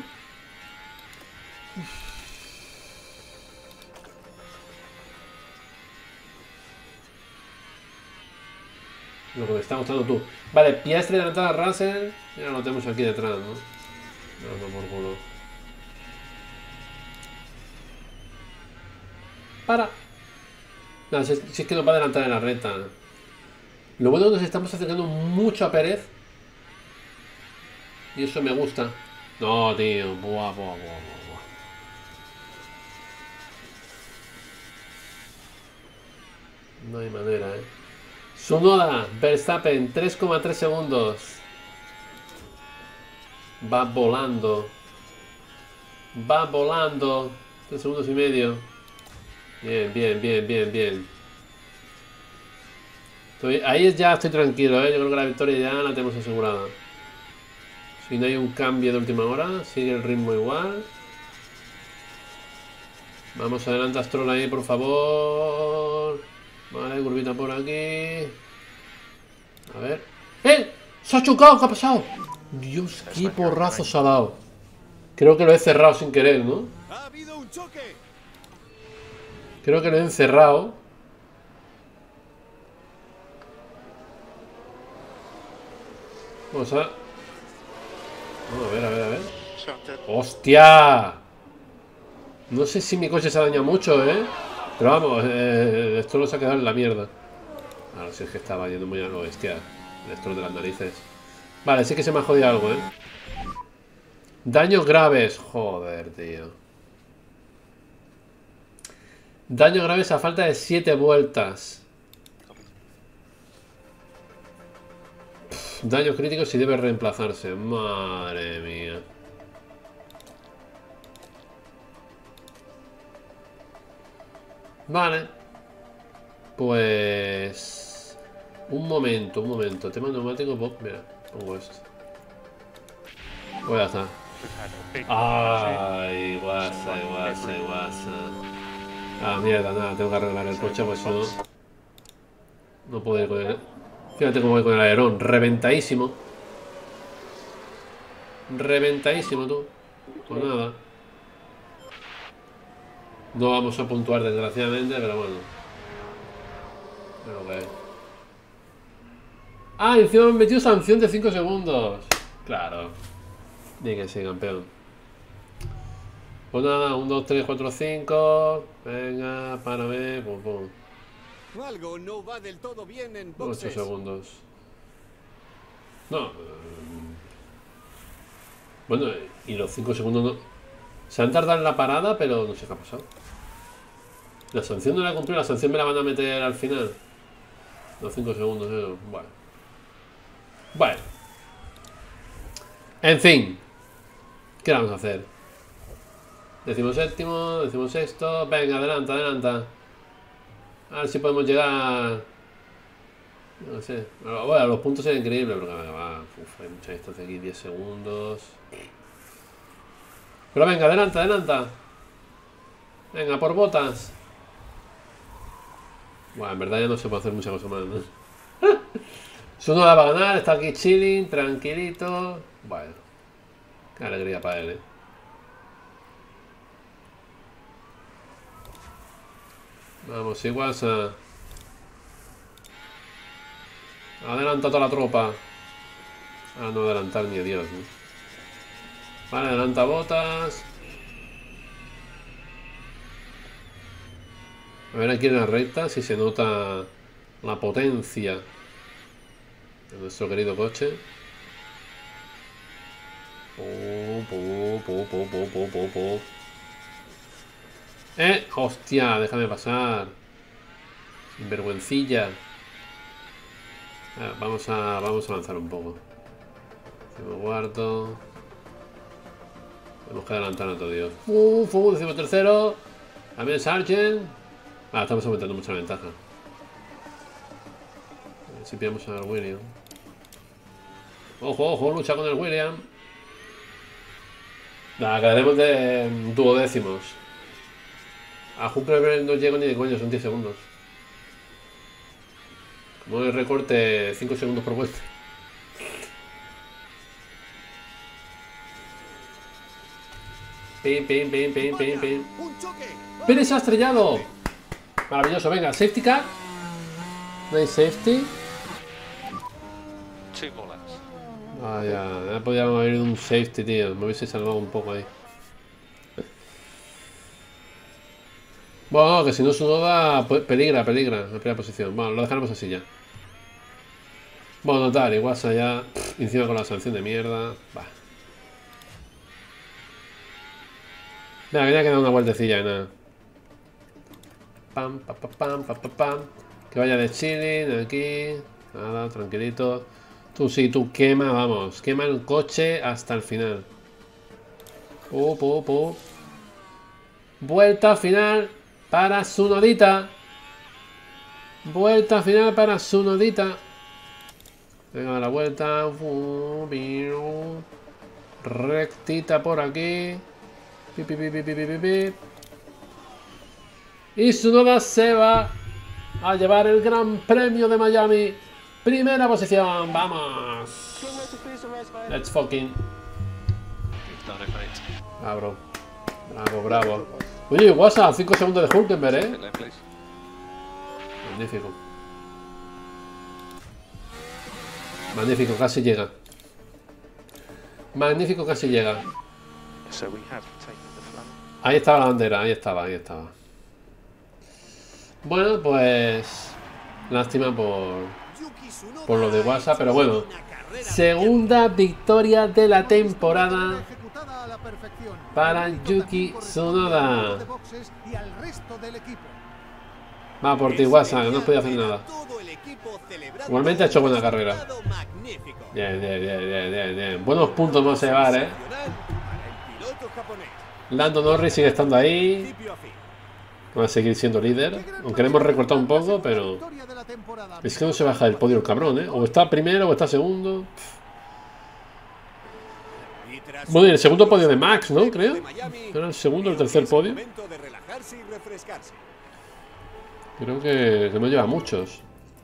Lo que me está mostrando tú. Vale, Piastri adelantada a Russell. Ya lo tenemos aquí detrás, ¿no? No, no, por culo. Para. No, si, si es que nos va a adelantar en la recta. Lo bueno es que nos estamos acercando mucho a Pérez. Y eso me gusta. No, tío. Buah, buah, buah, buah. No hay manera, eh. Tsunoda, Verstappen, tres coma tres segundos. Va volando. Va volando. tres segundos y medio. Bien, bien, bien, bien, bien. Estoy, ahí ya estoy tranquilo, ¿eh? Yo creo que la victoria ya la tenemos asegurada. Si no hay un cambio de última hora, sigue el ritmo igual. Vamos, adelante a Stroll ahí, por favor. Vale, curvita por aquí. A ver. ¡Eh! ¡Se ha chocado! ¿Qué ha pasado? Dios, qué porrazo se ha dado. Creo que lo he cerrado sin querer, ¿no? Ha habido un choque. Creo que lo he encerrado. Vamos a... Vamos a ver, a ver, a ver. ¡Hostia! No sé si mi coche se ha dañado mucho, ¿eh? Pero vamos, eh, esto lo se ha quedado en la mierda. Ahora sí es que estaba yendo muy a lo bestia. El Stroll de las narices. Vale, sí que se me ha jodido algo, ¿eh? Daños graves. Joder, tío. Daños graves a falta de siete vueltas. Pff, daños críticos si debe reemplazarse. Madre mía. Vale. Pues... Un momento, un momento. Tema neumático, pop. Mira, pongo esto. Pues ya está. Ay, guasa, guasa, guasa. Ah, mierda, nada, tengo que arreglar el coche, pues no. No puedo ir con el... Fíjate cómo voy con el alerón. Reventadísimo. Reventadísimo, tú. Pues nada. No vamos a puntuar, desgraciadamente, pero bueno. Pero que... Ah, encima me han metido sanción de cinco segundos. Claro. Ni que sí, campeón. Pues nada, uno, dos, tres, cuatro, cinco. Venga, párame. Pum, pum. Algo no va del todo bien en boxes. ocho segundos. No. Bueno, y los cinco segundos no. Se han tardado en la parada, pero no sé qué ha pasado. La sanción no la he cumplido, la sanción me la van a meter al final. Los cinco segundos, eso. Bueno. Bueno. En fin. ¿Qué vamos a hacer? Decimos séptimo, decimos sexto. Venga, adelanta, adelanta. A ver si podemos llegar. No sé. Bueno, los puntos serían increíbles, pero va. Uf, hay mucha distancia aquí, diez segundos. Pero venga, adelanta, adelanta. Venga, por botas. Bueno, en verdad ya no se puede hacer mucha cosa más, ¿no? Tsunoda va a ganar, está aquí chilling, tranquilito. Bueno, qué alegría para él, ¿eh? Vamos, igual se... Adelanta toda la tropa. Ah, no adelantar ni a Dios, ¿no? Vale, adelanta botas. A ver aquí en la recta si se nota la potencia de nuestro querido coche. Po, po, po, po, po, po, po, po. ¡Eh! ¡Hostia! Déjame pasar. Sinvergüencilla. Ah, vamos a vamos a avanzar un poco. Décimo cuarto. Tenemos que adelantar a todo Dios. Uh, fu, décimo tercero. También Sargent. Ah, estamos aumentando mucha ventaja. A ver si pillamos al William. Ojo, ojo, lucha con el William. Nada, quedaremos de duodécimos. A Huckleberry no llego ni de coño, son diez segundos. Como el recorte cinco segundos por vuelta. Pim, pim, pim, pim, pim, pim. ¡Pérez ha estrellado! Maravilloso, venga, safety car. No hay safety. Vaya, ya podíamos haber ido un safety, tío. Me hubiese salvado un poco ahí. Bueno, que si no su noda peligra, peligra en primera posición. Bueno, lo dejaremos así ya. Bueno, tal, igual ya pff, encima con la sanción de mierda. Va. Venga, que ya queda una vueltecilla y nada. Pam, pam, pam, pam, pam, pam, pam. Que vaya de chilling aquí. Nada, tranquilito. Tú sí, tú quema, vamos. Quema el coche hasta el final. Pu, pu, pu. Vuelta final para su nodita. Vuelta final para su nodita. Venga, la vuelta. Rectita por aquí. Pi, pi, pi, pi, pi, pi, pi. Y su noda se va a llevar el Gran Premio de Miami. Primera posición, vamos. Let's fucking. Ah, bro. Bravo, bravo. Oye, WhatsApp, cinco segundos de Hulkenberg, eh. Magnífico. Magnífico, casi llega. Magnífico, casi llega. Ahí estaba la bandera, ahí estaba, ahí estaba. Bueno, pues. Lástima por. Por lo de WhatsApp, pero bueno. Segunda victoria de la temporada para Yuki Tsunoda. Va por ti, WhatsApp, no podía hacer nada. Igualmente ha hecho buena carrera. Bien, bien, bien, bien, bien, bien. Buenos puntos vamos a llevar, eh. Lando Norris sigue estando ahí. Va a seguir siendo líder. Aunque le hemos recortado un poco, pero... Es que no se baja del podio el cabrón, ¿eh? O está primero o está segundo. Bueno, y el segundo podio de Max, ¿no? Creo. Era el segundo o el tercer podio. Creo que, que no lleva muchos.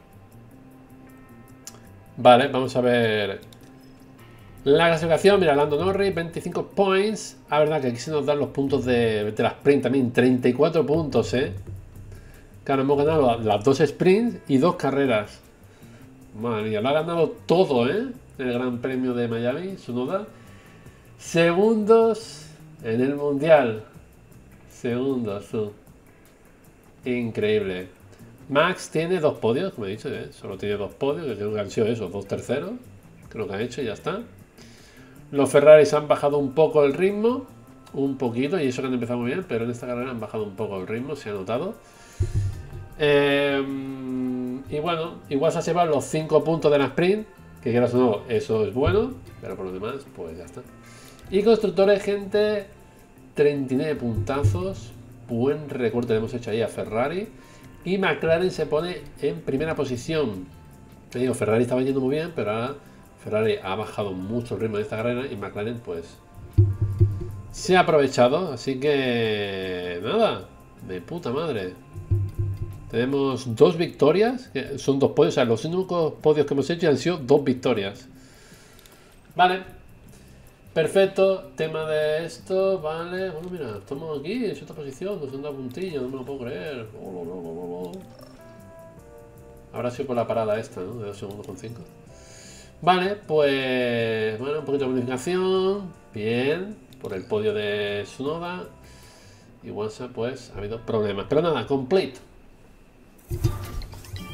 Vale, vamos a ver... La clasificación, mira, Lando Norris, veinticinco points. Ah, verdad que aquí se nos dan los puntos de, de la sprint también, treinta y cuatro puntos, eh. Claro, hemos ganado las dos sprints y dos carreras. Madre mía, lo ha ganado todo, eh. El Gran Premio de Miami, Tsunoda. Segundos en el Mundial. Segundos, tú. Increíble. Max tiene dos podios, como he dicho, eh. Solo tiene dos podios, que creo que han sido esos, dos terceros. Creo que han hecho y ya está. Los Ferraris han bajado un poco el ritmo, un poquito, y eso que han empezado muy bien, pero en esta carrera han bajado un poco el ritmo, se ha notado. Eh, y bueno, igual se ha llevado los cinco puntos de la sprint, que quieras o no, eso es bueno, pero por lo demás, pues ya está. Y constructores, gente, treinta y nueve puntazos, buen recorte le hemos hecho ahí a Ferrari. Y McLaren se pone en primera posición. Te digo, Ferrari estaba yendo muy bien, pero ahora Ferrari ha bajado mucho el ritmo de esta carrera y McLaren pues se ha aprovechado, así que nada, de puta madre. Tenemos dos victorias, que son dos podios, o sea, los únicos podios que hemos hecho han sido dos victorias. Vale, perfecto, tema de esto, vale, bueno mira, estamos aquí en esta posición, nos han dado puntillo, no me lo puedo creer. Oh, oh, oh, oh, oh. Habrá sido por la parada esta, ¿no? De dos segundos con cinco. Vale, pues... Bueno, un poquito de bonificación. Bien. Por el podio de Tsunoda. Y WhatsApp, pues, ha habido problemas. Pero nada, complete.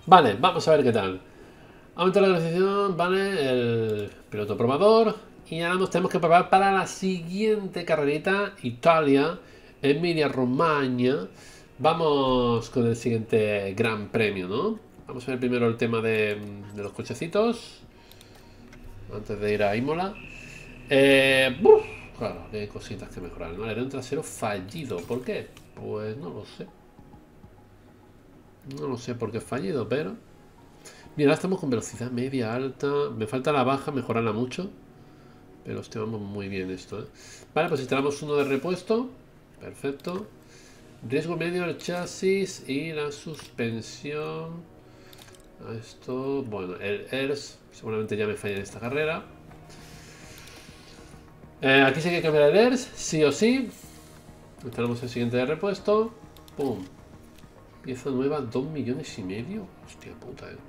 Vale, vamos a ver qué tal. Aumenta la negociación, vale, el piloto probador. Y ahora nos tenemos que preparar para la siguiente carrerita, Italia, Emilia Romagna. Vamos con el siguiente gran premio, ¿no? Vamos a ver primero el tema de, de los cochecitos. Antes de ir a Imola. Eh, ¡buf! Claro, hay cositas que mejorar, ¿no? Alerón trasero fallido. ¿Por qué? Pues no lo sé. No lo sé por qué es fallido, pero... Mira, ahora estamos con velocidad media, alta. Me falta la baja, mejorarla mucho. Pero hostia, vamos muy bien esto, ¿eh? Vale, pues instalamos uno de repuesto. Perfecto. Riesgo medio el chasis y la suspensión. Esto, bueno, el E R S seguramente ya me falla en esta carrera. Eh, aquí sí hay que cambiar el E R S, sí o sí. Instalamos el siguiente de repuesto. Pum. Pieza nueva, dos millones y medio. Hostia puta, eh.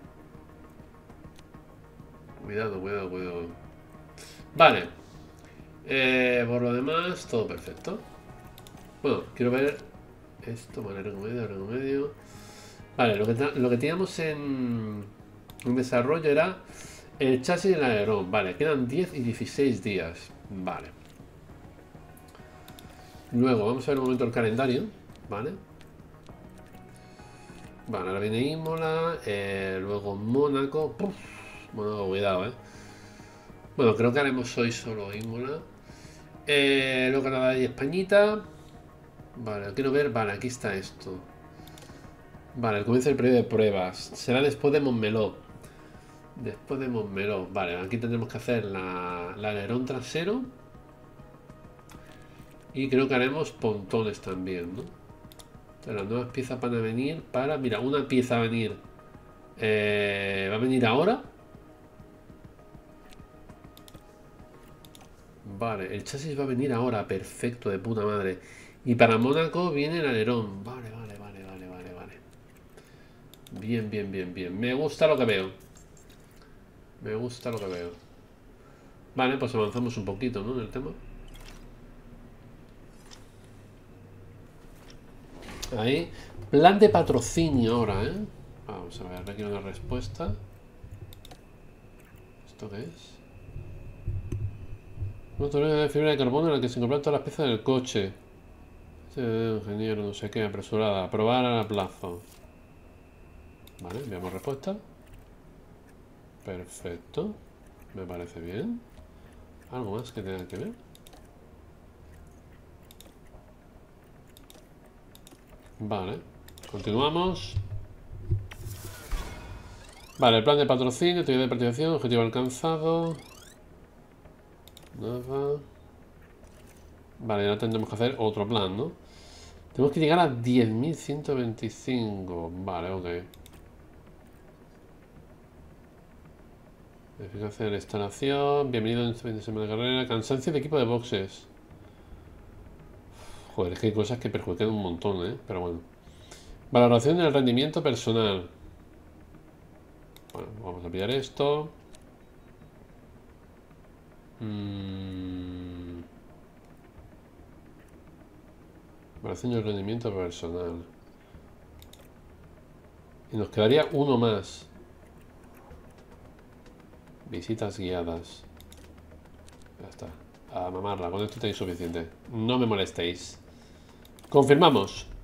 Cuidado, cuidado, cuidado. Vale. Eh, por lo demás, todo perfecto. Bueno, quiero ver esto. Vale, alargo medio, alargo medio. Vale, lo que, lo que teníamos en, en desarrollo era el chasis y el alerón. Vale, quedan diez y dieciséis días. Vale. Luego, vamos a ver un momento el calendario. Vale. Vale, ahora viene Imola. Eh, luego Mónaco. Puf, Mónaco, cuidado, eh. Bueno, creo que haremos hoy solo Imola. Eh, luego Canadá y Españita. Vale, quiero ver. Vale, aquí está esto. Vale, el comienzo del periodo de pruebas. Será después de Montmeló. Después de Montmeló. Vale, aquí tendremos que hacer la, la alerón trasero. Y creo que haremos pontones también, ¿no? Entonces, las nuevas piezas van a venir para... Mira, una pieza va a venir... Eh, va a venir ahora. Vale, el chasis va a venir ahora. Perfecto, de puta madre. Y para Mónaco viene el alerón. Vale, vale, vale, vale, vale, vale. Bien, bien, bien, bien. Me gusta lo que veo. Me gusta lo que veo. Vale, pues avanzamos un poquito, ¿no? En el tema. Ahí. Plan de patrocinio ahora, ¿eh? Vamos a ver, aquí una respuesta. ¿Esto qué es? Una tubería de fibra de carbono en la que se incorporan todas las piezas del coche. Este ingeniero, no sé qué, apresurada. Aprobar a plazo. Vale, veamos respuesta. Perfecto. Me parece bien. ¿Algo más que tenga que ver? Vale. Continuamos. Vale, el plan de patrocinio, teoría de participación, objetivo alcanzado. Nada. Vale, ahora tendremos que hacer otro plan, ¿no? Tenemos que llegar a diez mil ciento veinticinco. Vale, ok. Eficacia de la instalación. Bienvenido en este fin de semana de carrera. Cansancio de equipo de boxes. Joder, es que hay cosas que perjudican un montón, ¿eh? Pero bueno. Valoración del rendimiento personal. Bueno, vamos a pillar esto. Mm. Valoración del rendimiento personal. Y nos quedaría uno más. Visitas guiadas. Ya está. A mamarla, con esto tenéis suficiente. No me molestéis. Confirmamos.